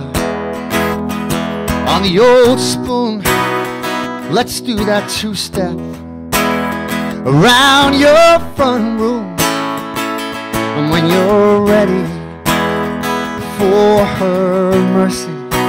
Speaker 6: on the old spoon. Let's do that two-step around your front room. And when you're ready for her mercy,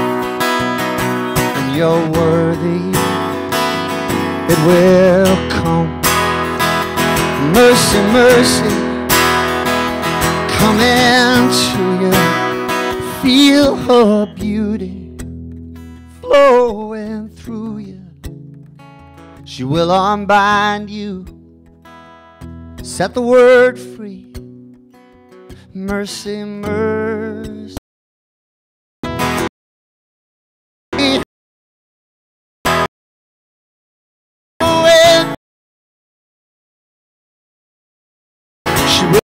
Speaker 6: and you're worthy, it will come. Mercy, mercy, come into you. Feel her beauty flowing through you. She will unbind you, set the word free. Mercy, mercy. She will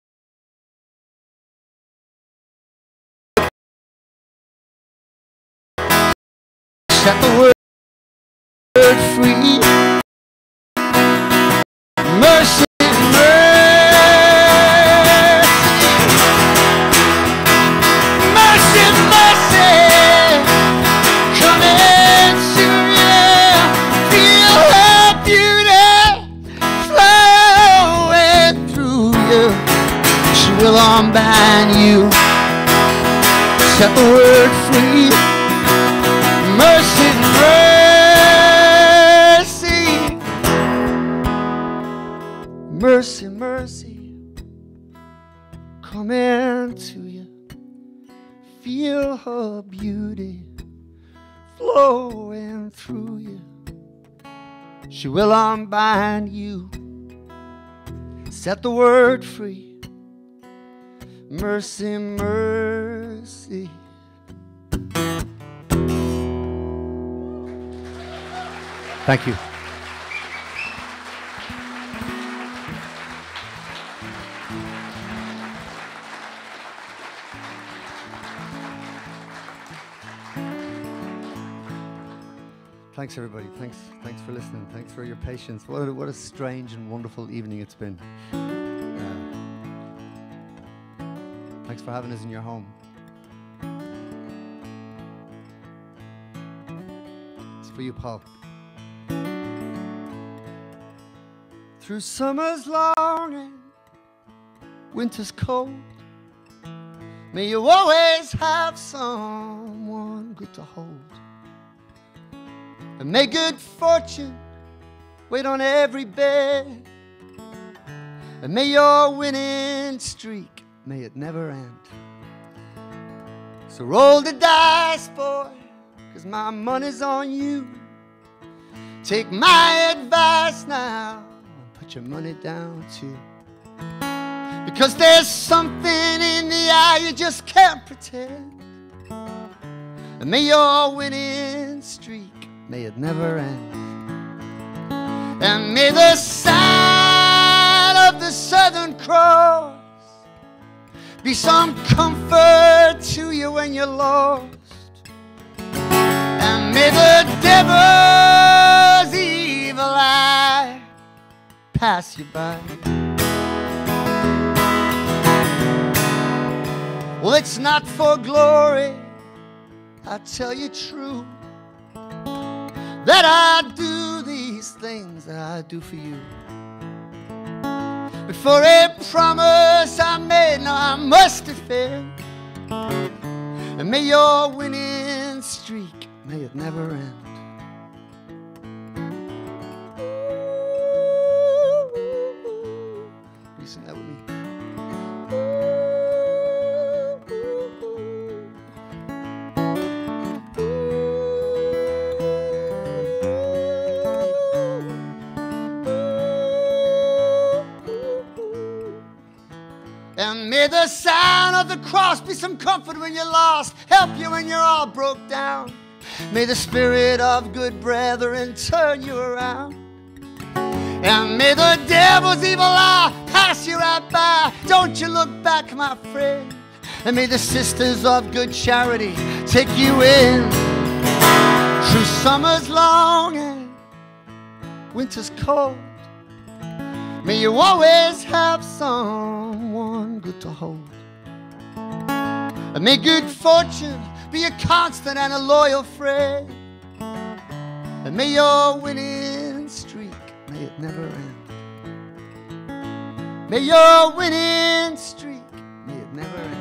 Speaker 6: set the word free. Mercy, mercy, mercy, come into you. Feel her beauty flowing through you. She will unbind you, set the word free. Mercy, mercy, mercy, mercy, come into you. Feel her beauty flowing through you. She will unbind you, set the word free. Mercy, mercy. Thank you. Thanks, everybody. Thanks, thanks for listening. Thanks for your patience. What a, what a strange and wonderful evening it's been. Uh, thanks for having us in your home. It's for you, Paul. Through summer's long and winter's cold, may you always have someone good to hold. And may good fortune wait on every bed. And may your winning streak, may it never end. So roll the dice, boy, 'cause my money's on you. Take my advice now, put your money down too. Because there's something in the eye you just can't pretend. And may your winning streak, may it never end. And may the sign of the Southern Cross be some comfort to you when you're lost. And may the devil's evil eye pass you by. Well, it's not for glory, I tell you true, that I do these things that I do for you. But for a promise I made, now I must defend. And may your winning streak, may it never end. You sing that with me? may the sound of the cross be some comfort when you're lost, help you when you're all broke down. May the spirit of good brethren turn you around. And may the devil's evil eye pass you right by. Don't you look back, my friend. And may the sisters of good charity take you in. Through summer's long and winter's cold, may you always have someone good to hold. And may good fortune be a constant and a loyal friend. And may your winning streak, may it never end. May your winning streak, may it never end.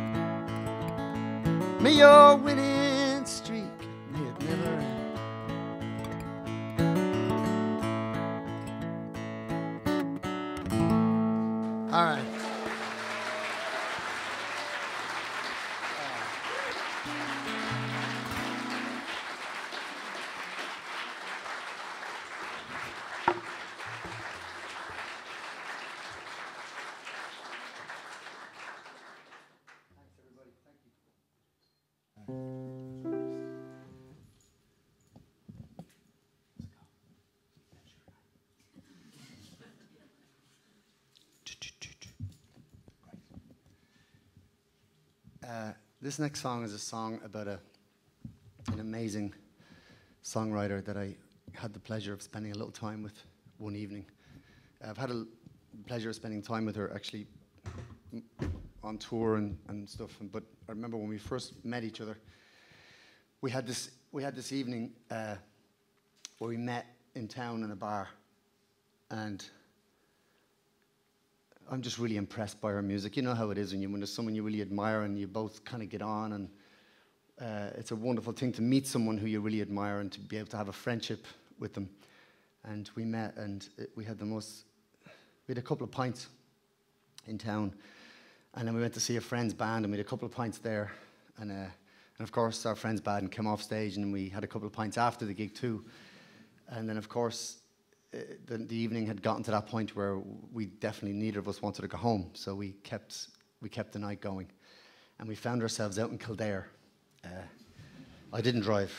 Speaker 6: May your winning streak, may it never end. All right. Uh, this next song is a song about a, an amazing songwriter that I had the pleasure of spending a little time with one evening. I've had a pleasure of spending time with her actually on tour and, and stuff, but I remember when we first met each other, we had this, we had this evening uh, where we met in town in a bar, and I'm just really impressed by her music. You know how it is when, you, when there's someone you really admire and you both kind of get on, and uh, it's a wonderful thing to meet someone who you really admire and to be able to have a friendship with them. And we met, and it, we had the most, we had a couple of pints in town, and then we went to see a friend's band, and we had a couple of pints there, and, uh, and of course our friend's band came off stage, and we had a couple of pints after the gig too. And then of course, Uh, the, the evening had gotten to that point where we definitely, neither of us wanted to go home, so we kept we kept the night going, and we found ourselves out in Kildare. Uh, I didn't drive,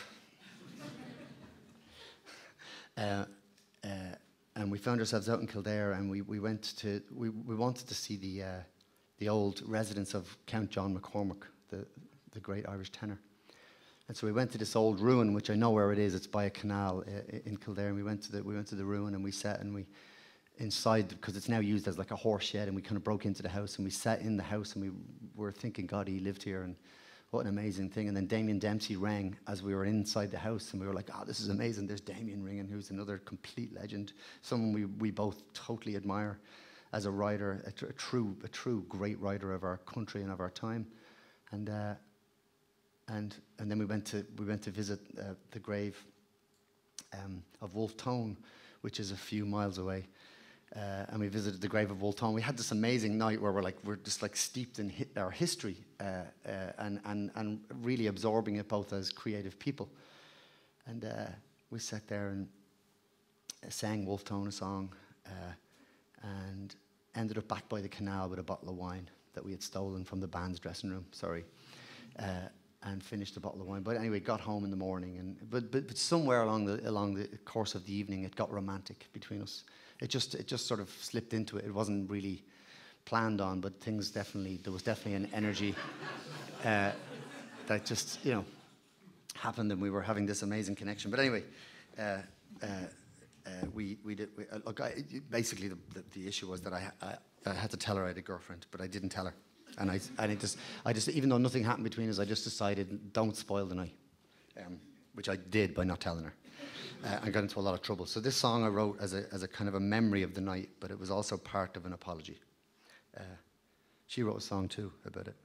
Speaker 6: uh, uh, and we found ourselves out in Kildare, and we, we went to we, we wanted to see the uh, the old residence of Count John McCormack, the the great Irish tenor. And so we went to this old ruin, which I know where it is. It's by a canal uh, in Kildare. And we went to the we went to the ruin, and we sat, and we inside, because it's now used as like a horse shed. And we kind of broke into the house, and we sat in the house, and we were thinking, God, he lived here, and what an amazing thing. And then Damien Dempsey rang as we were inside the house, and we were like, oh, this is amazing. There's Damien ringing, who's another complete legend, someone we we both totally admire as a writer, a, tr a true a true great writer of our country and of our time, and. Uh, And, and then we went to we went to visit uh, the grave um, of Wolfe Tone, which is a few miles away, uh, and we visited the grave of Wolfe Tone. We had this amazing night where we're like we're just like steeped in hi our history uh, uh, and and and really absorbing it both as creative people. And uh, we sat there and uh, sang Wolfe Tone a song, uh, and ended up back by the canal with a bottle of wine that we had stolen from the band's dressing room. Sorry. Uh, and finished the bottle of wine. But anyway, got home in the morning, and but but, but somewhere along the along the course of the evening, it got romantic between us. It just it just sort of slipped into it. It wasn't really planned on, but things definitely there was definitely an energy uh, that just you know happened, and we were having this amazing connection. But anyway, uh, uh, uh, we we did. We, uh, look, I, basically the, the the issue was that I, I I had to tell her I had a girlfriend, but I didn't tell her. And I, and I just, I just, even though nothing happened between us, I just decided, don't spoil the night, um, which I did by not telling her. Uh, I got into a lot of trouble. So this song I wrote as a, as a kind of a memory of the night, but it was also part of an apology. Uh, she wrote a song too about it.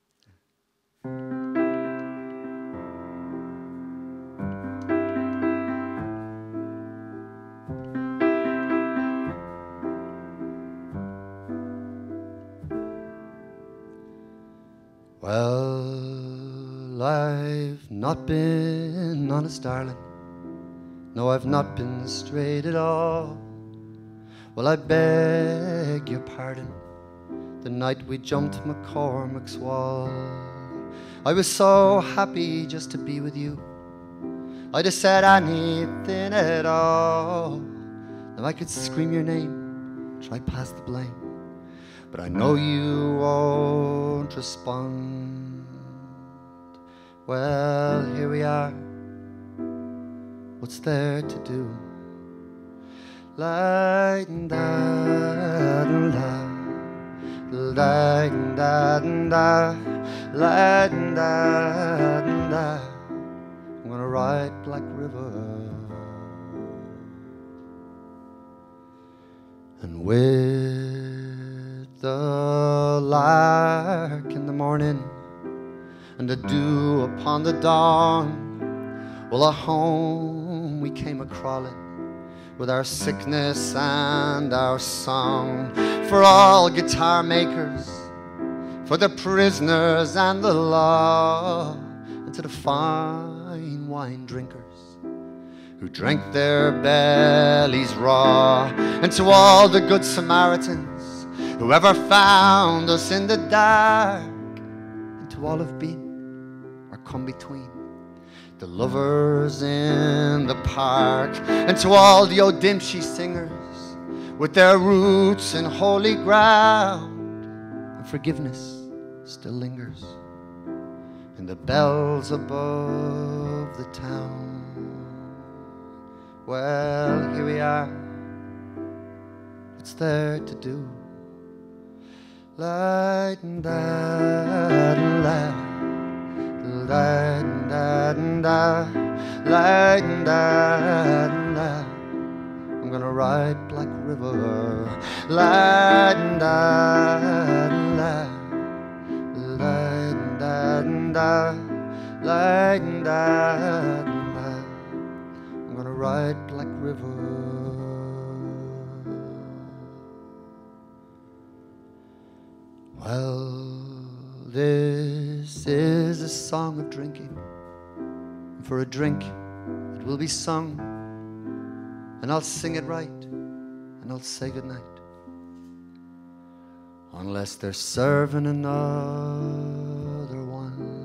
Speaker 6: Well, I've not been honest, darling. No, I've not been straight at all. Well, I beg your pardon. the night we jumped McCormick's wall. I was so happy just to be with you. I'd have said anything at all. Now I could scream your name, try pass the blame, but I know you won't respond. Well, here we are. What's there to do? La da da da, la da da, la da da. I'm gonna ride Black River, and with the lark in the morning and the dew upon the dawn, well, at home we came a-crawling with our sickness and our song. For all guitar makers, for the prisoners and the law, and to the fine wine drinkers who drank their bellies raw, and to all the good Samaritans who ever found us in the dark, and to all who've been or come between, the lovers in the park, and to all the O'Dimpsey singers with their roots in holy ground, and forgiveness still lingers in the bells above the town. Well, here we are. What's there to do? La da da, la da da, la da da. I'm gonna ride Black River. La da da, la da da, la da da. I'm gonna ride Black River. Well, this is a song of drinking, and for a drink it will be sung, and I'll sing it right, and I'll say goodnight, unless they're serving another one.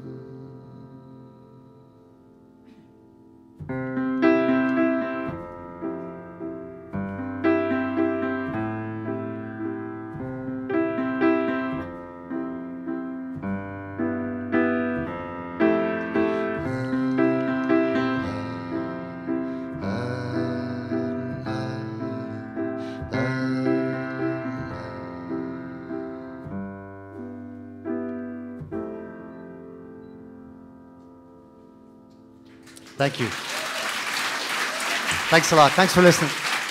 Speaker 6: Thank you. Thanks a lot. Thanks for listening.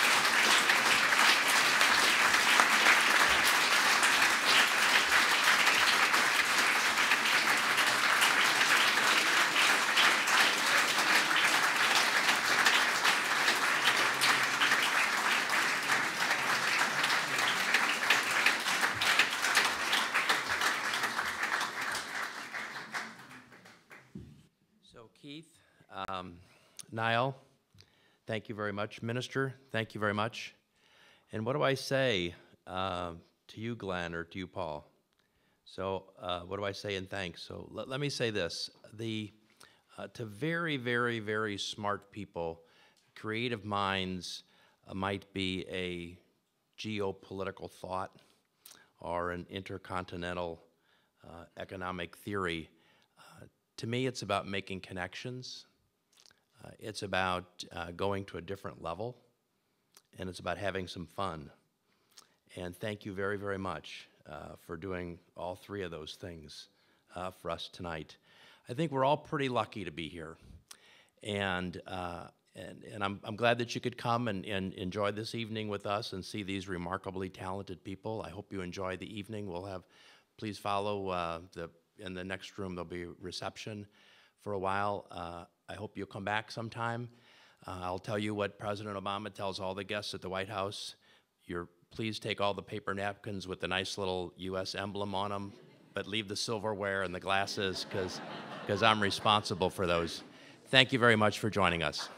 Speaker 2: So, Keith, um, Niall, thank you very much. Minister, thank you very much. And what do I say uh, to you, Glen, or to you, Paul? So uh, what do I say in thanks? So let, let me say this. The, uh, to very, very, very smart people, creative minds uh, might be a geopolitical thought or an intercontinental uh, economic theory. Uh, to me, it's about making connections. Uh, it's about uh, going to a different level, and it's about having some fun. And thank you very, very much uh, for doing all three of those things uh, for us tonight. I think we're all pretty lucky to be here, and uh, and, and I'm, I'm glad that you could come and, and enjoy this evening with us and see these remarkably talented people. I hope you enjoy the evening. We'll have, please follow uh, the in the next room. There'll be reception for a while. Uh, I hope you'll come back sometime. Uh, I'll tell you what President Obama tells all the guests at the White House. You're, please take all the paper napkins with the nice little U S emblem on them, but leave the silverware and the glasses, because because I'm responsible for those. Thank you very much for joining us.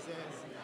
Speaker 6: says.